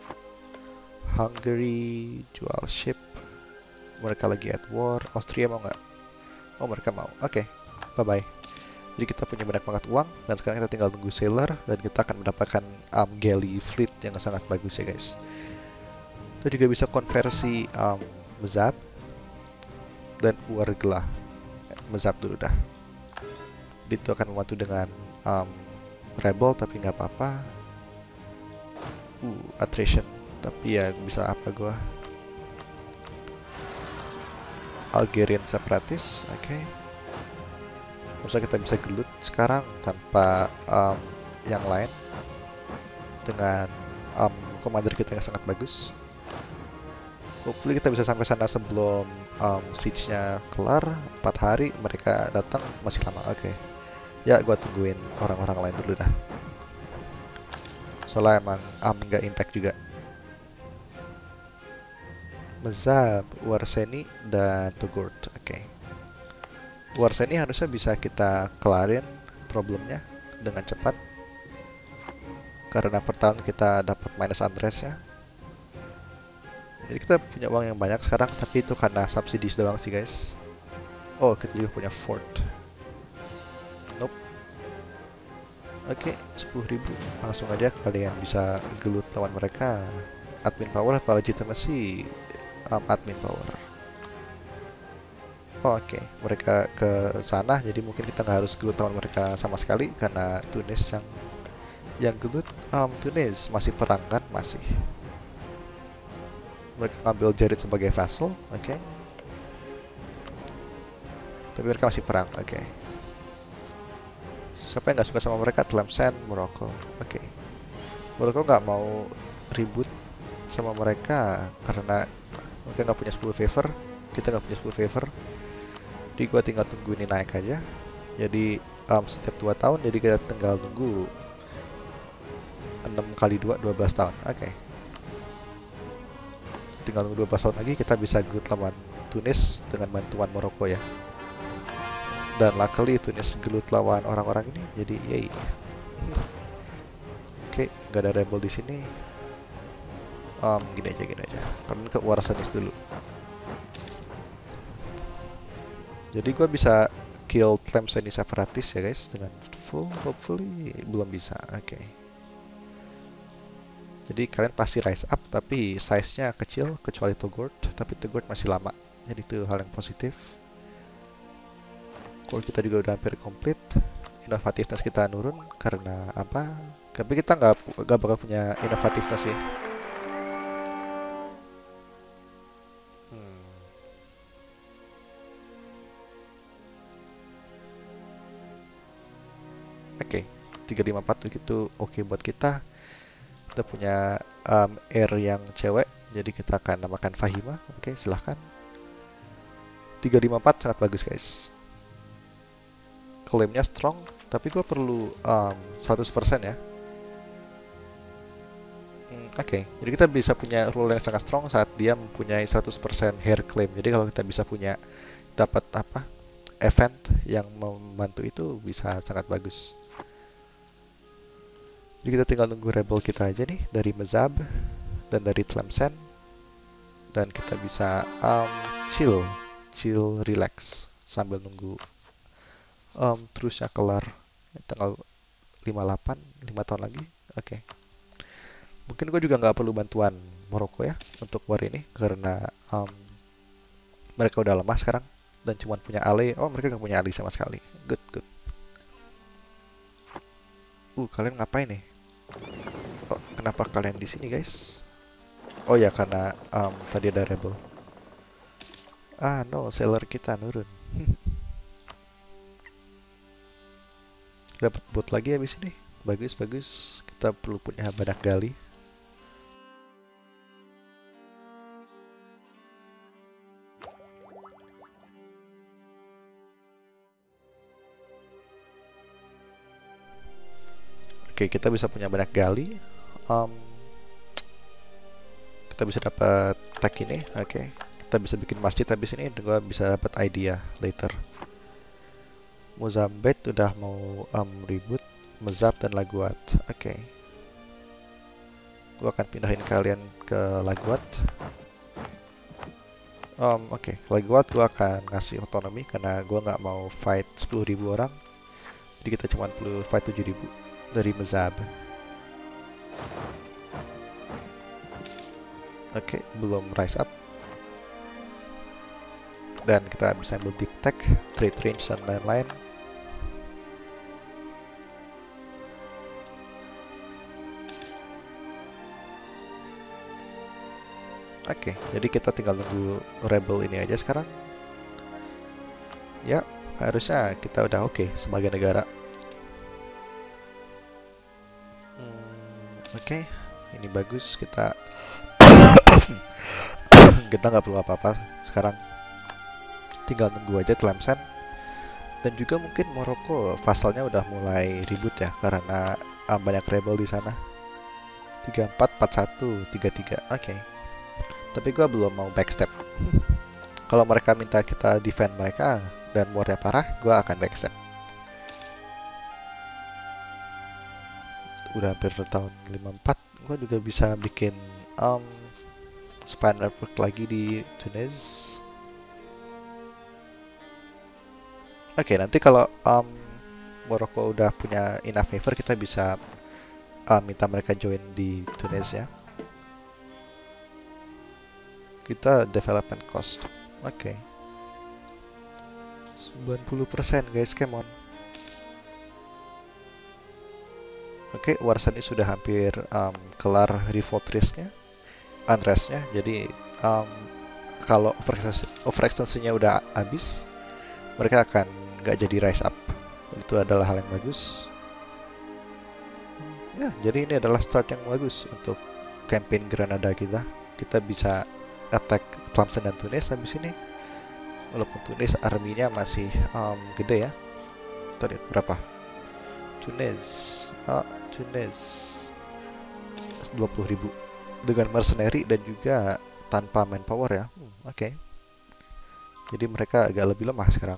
Hungary jual ship. Mereka lagi at war. Austria mau nggak? Oh, mereka mau. Oke, bye bye. Jadi kita punya banyak banget uang dan sekarang kita tinggal tunggu sailor dan kita akan mendapatkan galley fleet yang sangat bagus ya guys. Kita juga bisa konversi Mezab dan Uargla. Mezab dulu dah. Itu akan membantu dengan rebel tapi nggak apa-apa. Attrition, tapi ya bisa apa gua. Algerian separatist, oke. Masa kita bisa gelut sekarang tanpa yang lain dengan commander kita yang sangat bagus. Hopefully kita bisa sampai sana sebelum siege-nya kelar. 4 hari mereka datang masih lama. Oke. Ya, gua tungguin orang-orang lain dulu dah. Soalnya emang nggak impact juga. Mezab, Warseni, dan Tugurt. Oke. Warseni harusnya bisa kita kelarin problemnya dengan cepat. Karena per tahun kita dapat minus address ya. Jadi kita punya uang yang banyak sekarang, tapi itu karena subsidi doang sih guys. Oh, kita juga punya fort. Nope. Oke, 10.000. Langsung aja kalian bisa gelut lawan mereka. Admin power apa legitimacy? Admin power. Oh, oke, mereka ke sana, jadi mungkin kita nggak harus gelut lawan mereka sama sekali karena Tunis yang gelut. Tunis masih perang kan? Masih. Mereka ngambil Jared sebagai vassal, oke. Tapi mereka masih perang, oke. Siapa yang nggak suka sama mereka? Tlemcen, Morocco, oke. Morocco nggak mau ribut sama mereka karena mereka nggak punya 10 favor, kita nggak punya 10 favor. Jadi gua tinggal tunggu ini naik aja. Jadi setiap 2 tahun, jadi kita tinggal tunggu 6 kali 2, 12 tahun, oke. Tinggal 12 tahun lagi kita bisa gelut lawan Tunis dengan bantuan Maroko ya. Dan luckily Tunis gelut lawan orang-orang ini, jadi yay. Oke, nggak ada rebel di sini. Gini aja. Kalian ke Warsanis dulu. Jadi gue bisa kill Tlemcen Separatist ya guys dengan full, hopefully belum bisa. Oke. Jadi kalian pasti rise up tapi size-nya kecil kecuali Togurt, tapi Togurt masih lama. Jadi itu hal yang positif. Kalau kita juga udah hampir komplit, inovativeness kita nurun karena apa? Tapi kita nggak bakal punya inovativeness sih. Oke, 354 begitu oke buat kita. Kita punya air yang cewek, jadi kita akan namakan Fahima. Oke, silahkan. 354 sangat bagus guys. Klaimnya strong, tapi gue perlu 100% ya. Oke, jadi kita bisa punya rule yang sangat strong saat dia mempunyai 100% hair claim. Jadi kalau kita bisa punya dapat apa event yang membantu itu bisa sangat bagus. Jadi kita tinggal nunggu rebel kita aja nih dari Mezab dan dari Tlemcen, dan kita bisa chill, relax sambil nunggu terusnya kelar tanggal 58, 5 tahun lagi. Oke. Mungkin gue juga nggak perlu bantuan Morocco ya untuk war ini karena mereka udah lemah sekarang dan cuma punya ally. Oh, mereka nggak punya ally sama sekali. Good. Kalian ngapain nih? Oh, kenapa kalian di sini guys? Oh ya, karena tadi ada rebel. No, seller kita nurun. Dapat bot lagi habis ini. Bagus. Kita perlu punya banyak gali. Oke, kita bisa punya banyak gali. Kita bisa dapat tag ini. Oke, kita bisa bikin masjid habis ini dan gue bisa dapat idea later. Mozambique udah mau ribut Mezab dan Laguat. Oke. Gue akan pindahin kalian ke Laguat. Oke, Laguat gue akan ngasih otonomi karena gue nggak mau fight 10.000 orang. Jadi kita cuma perlu fight 7.000 dari Mezab. Oke, belum rise up. Dan kita bisa ambil deep tech, trade range, dan lain-lain. Oke, jadi kita tinggal nunggu rebel ini aja sekarang. Ya, harusnya kita udah oke sebagai negara. Oke, ini bagus. Kita nggak perlu apa-apa sekarang. Tinggal nunggu aja Tlemcen. Dan juga mungkin Maroko vasalnya udah mulai ribut ya karena banyak rebel di sana. 34, 41, 33. Oke. Tapi gue belum mau backstep. Kalau mereka minta kita defend mereka dan warnya parah, gue akan backstep. Udah hampir tahun 54, gue juga bisa bikin spy network lagi di Tunis. Oke, nanti kalau Morocco udah punya enough favor, kita bisa minta mereka join di Tunis ya. Kita development cost. Oke. 90% guys, come on. Oke, Warsani sudah hampir kelar revolt risk-nya, unrest-nya. Jadi kalau overextension-nya udah habis, mereka akan nggak jadi rise up. Itu adalah hal yang bagus. Ya, jadi ini adalah start yang bagus untuk campaign Granada kita. Kita bisa attack Tlemcen dan Tunis habis ini. Walaupun Tunis arminya masih gede ya. Kita lihat berapa. Tunis 20.000 dengan mercenary dan juga tanpa manpower ya. Oke. Jadi mereka agak lebih lemah sekarang.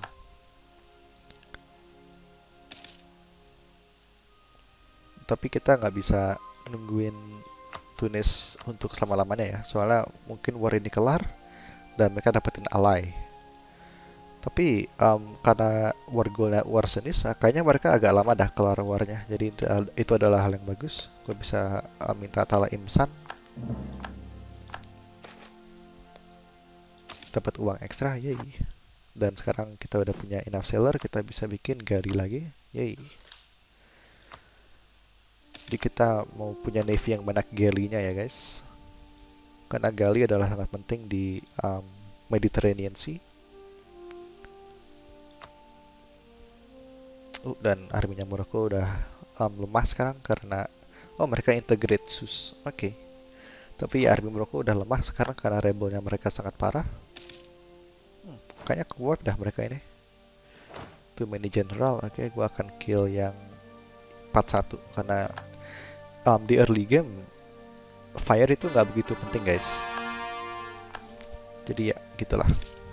Tapi kita nggak bisa nungguin Tunis untuk selama-lamanya ya. Soalnya mungkin war ini kelar dan mereka dapetin ally. Tapi karena war goalnya war senis, kayaknya mereka agak lama dah keluar warnya. Jadi itu adalah hal yang bagus. Gue bisa minta Tala Imsan, dapat uang ekstra, yay. Dan sekarang kita udah punya enough seller, kita bisa bikin Gary lagi, yay. Jadi kita mau punya navy yang banyak galley-nya ya guys. Karena galley adalah sangat penting di Mediterranean Sea. Dan arminya Morocco udah lemah sekarang karena mereka integrate sus. Oke. Tapi ya army Morocco udah lemah sekarang karena rebelnya mereka sangat parah. Kayaknya ke-wipe dah mereka ini. Too many general. Oke, gua akan kill yang 41 karena di early game fire itu nggak begitu penting guys. Jadi ya gitulah.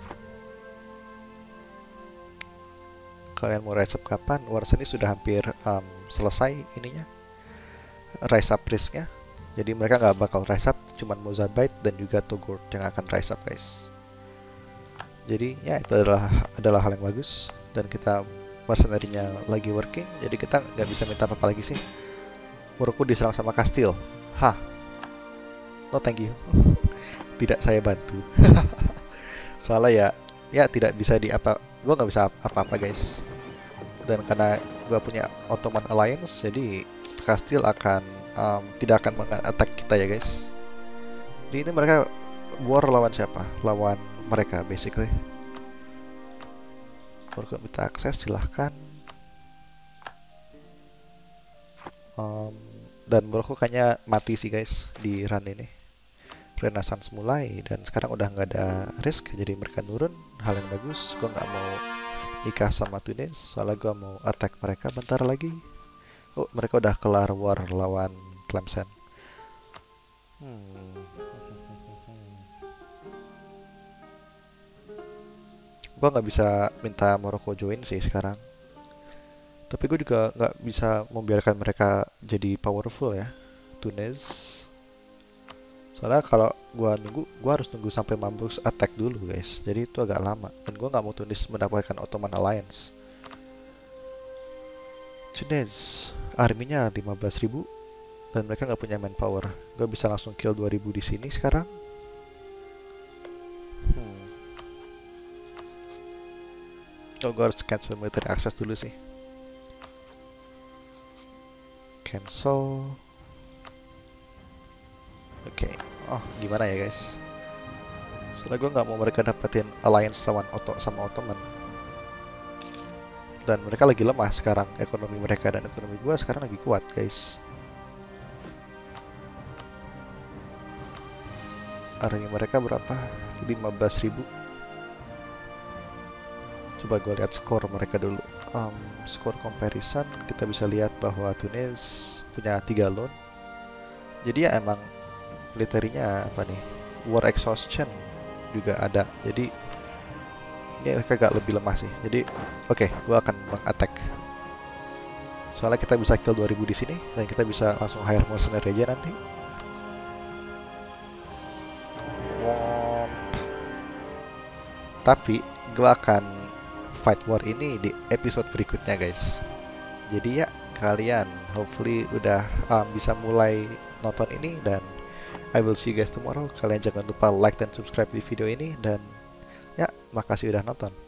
Kalian mau rise up kapan? Wars ini sudah hampir selesai ininya, rise up risknya. Jadi mereka nggak bakal rise up, cuman Mozabite dan juga Togor yang akan rise up guys. Jadi ya itu adalah hal yang bagus dan kita mercenary-nya lagi working. Jadi kita nggak bisa minta apa-apa lagi sih. Morocco diserang sama Kastil. Hah? No thank you. Tidak saya bantu. Soalnya ya tidak bisa gue nggak bisa apa-apa guys. Dan karena gue punya Ottoman Alliance, jadi Kastil akan tidak akan meng-attack kita ya guys. Jadi ini mereka war lawan siapa? Lawan mereka basically. Morocco minta akses, silahkan. Dan Morocco kayaknya mati sih guys di run ini. Renaissance mulai dan sekarang udah nggak ada risk, jadi mereka nurun. Hal yang bagus. Gue nggak mau nikah sama Tunis, soalnya gue mau attack mereka bentar lagi. Oh, mereka udah kelar war lawan Tlemcen. Gue nggak bisa minta Morocco join sih sekarang. Tapi gue juga nggak bisa membiarkan mereka jadi powerful ya, Tunis. Soalnya kalau gue harus nunggu sampai Mamluk attack dulu guys. Jadi itu agak lama. Dan gue nggak mau Tunis mendapatkan Ottoman Alliance. Tunis, arminya 15.000 dan mereka nggak punya manpower. Gue bisa langsung kill 2.000 di sini sekarang. Oh, gue harus cancel military access dulu sih. Cancel. Oke. Oh, gimana ya guys? Soalnya gue nggak mau mereka dapetin alliance sama Ottoman. Dan mereka lagi lemah sekarang, ekonomi mereka dan ekonomi gue sekarang lagi kuat guys. Army mereka berapa? 15.000. Coba gue lihat skor mereka dulu. Skor comparison kita bisa lihat bahwa Tunis punya 3 loan. Jadi ya emang militernya apa nih? War exhaustion juga ada. Jadi ini mereka agak lebih lemah sih. Jadi oke, gue akan meng-attack. Soalnya kita bisa kill 2.000 di sini dan kita bisa langsung hire mercenary aja nanti. Tapi gue akan fight war ini di episode berikutnya guys. Jadi ya kalian hopefully udah bisa mulai nonton ini dan I will see you guys tomorrow. Kalian jangan lupa like dan subscribe di video ini dan ya makasih udah nonton.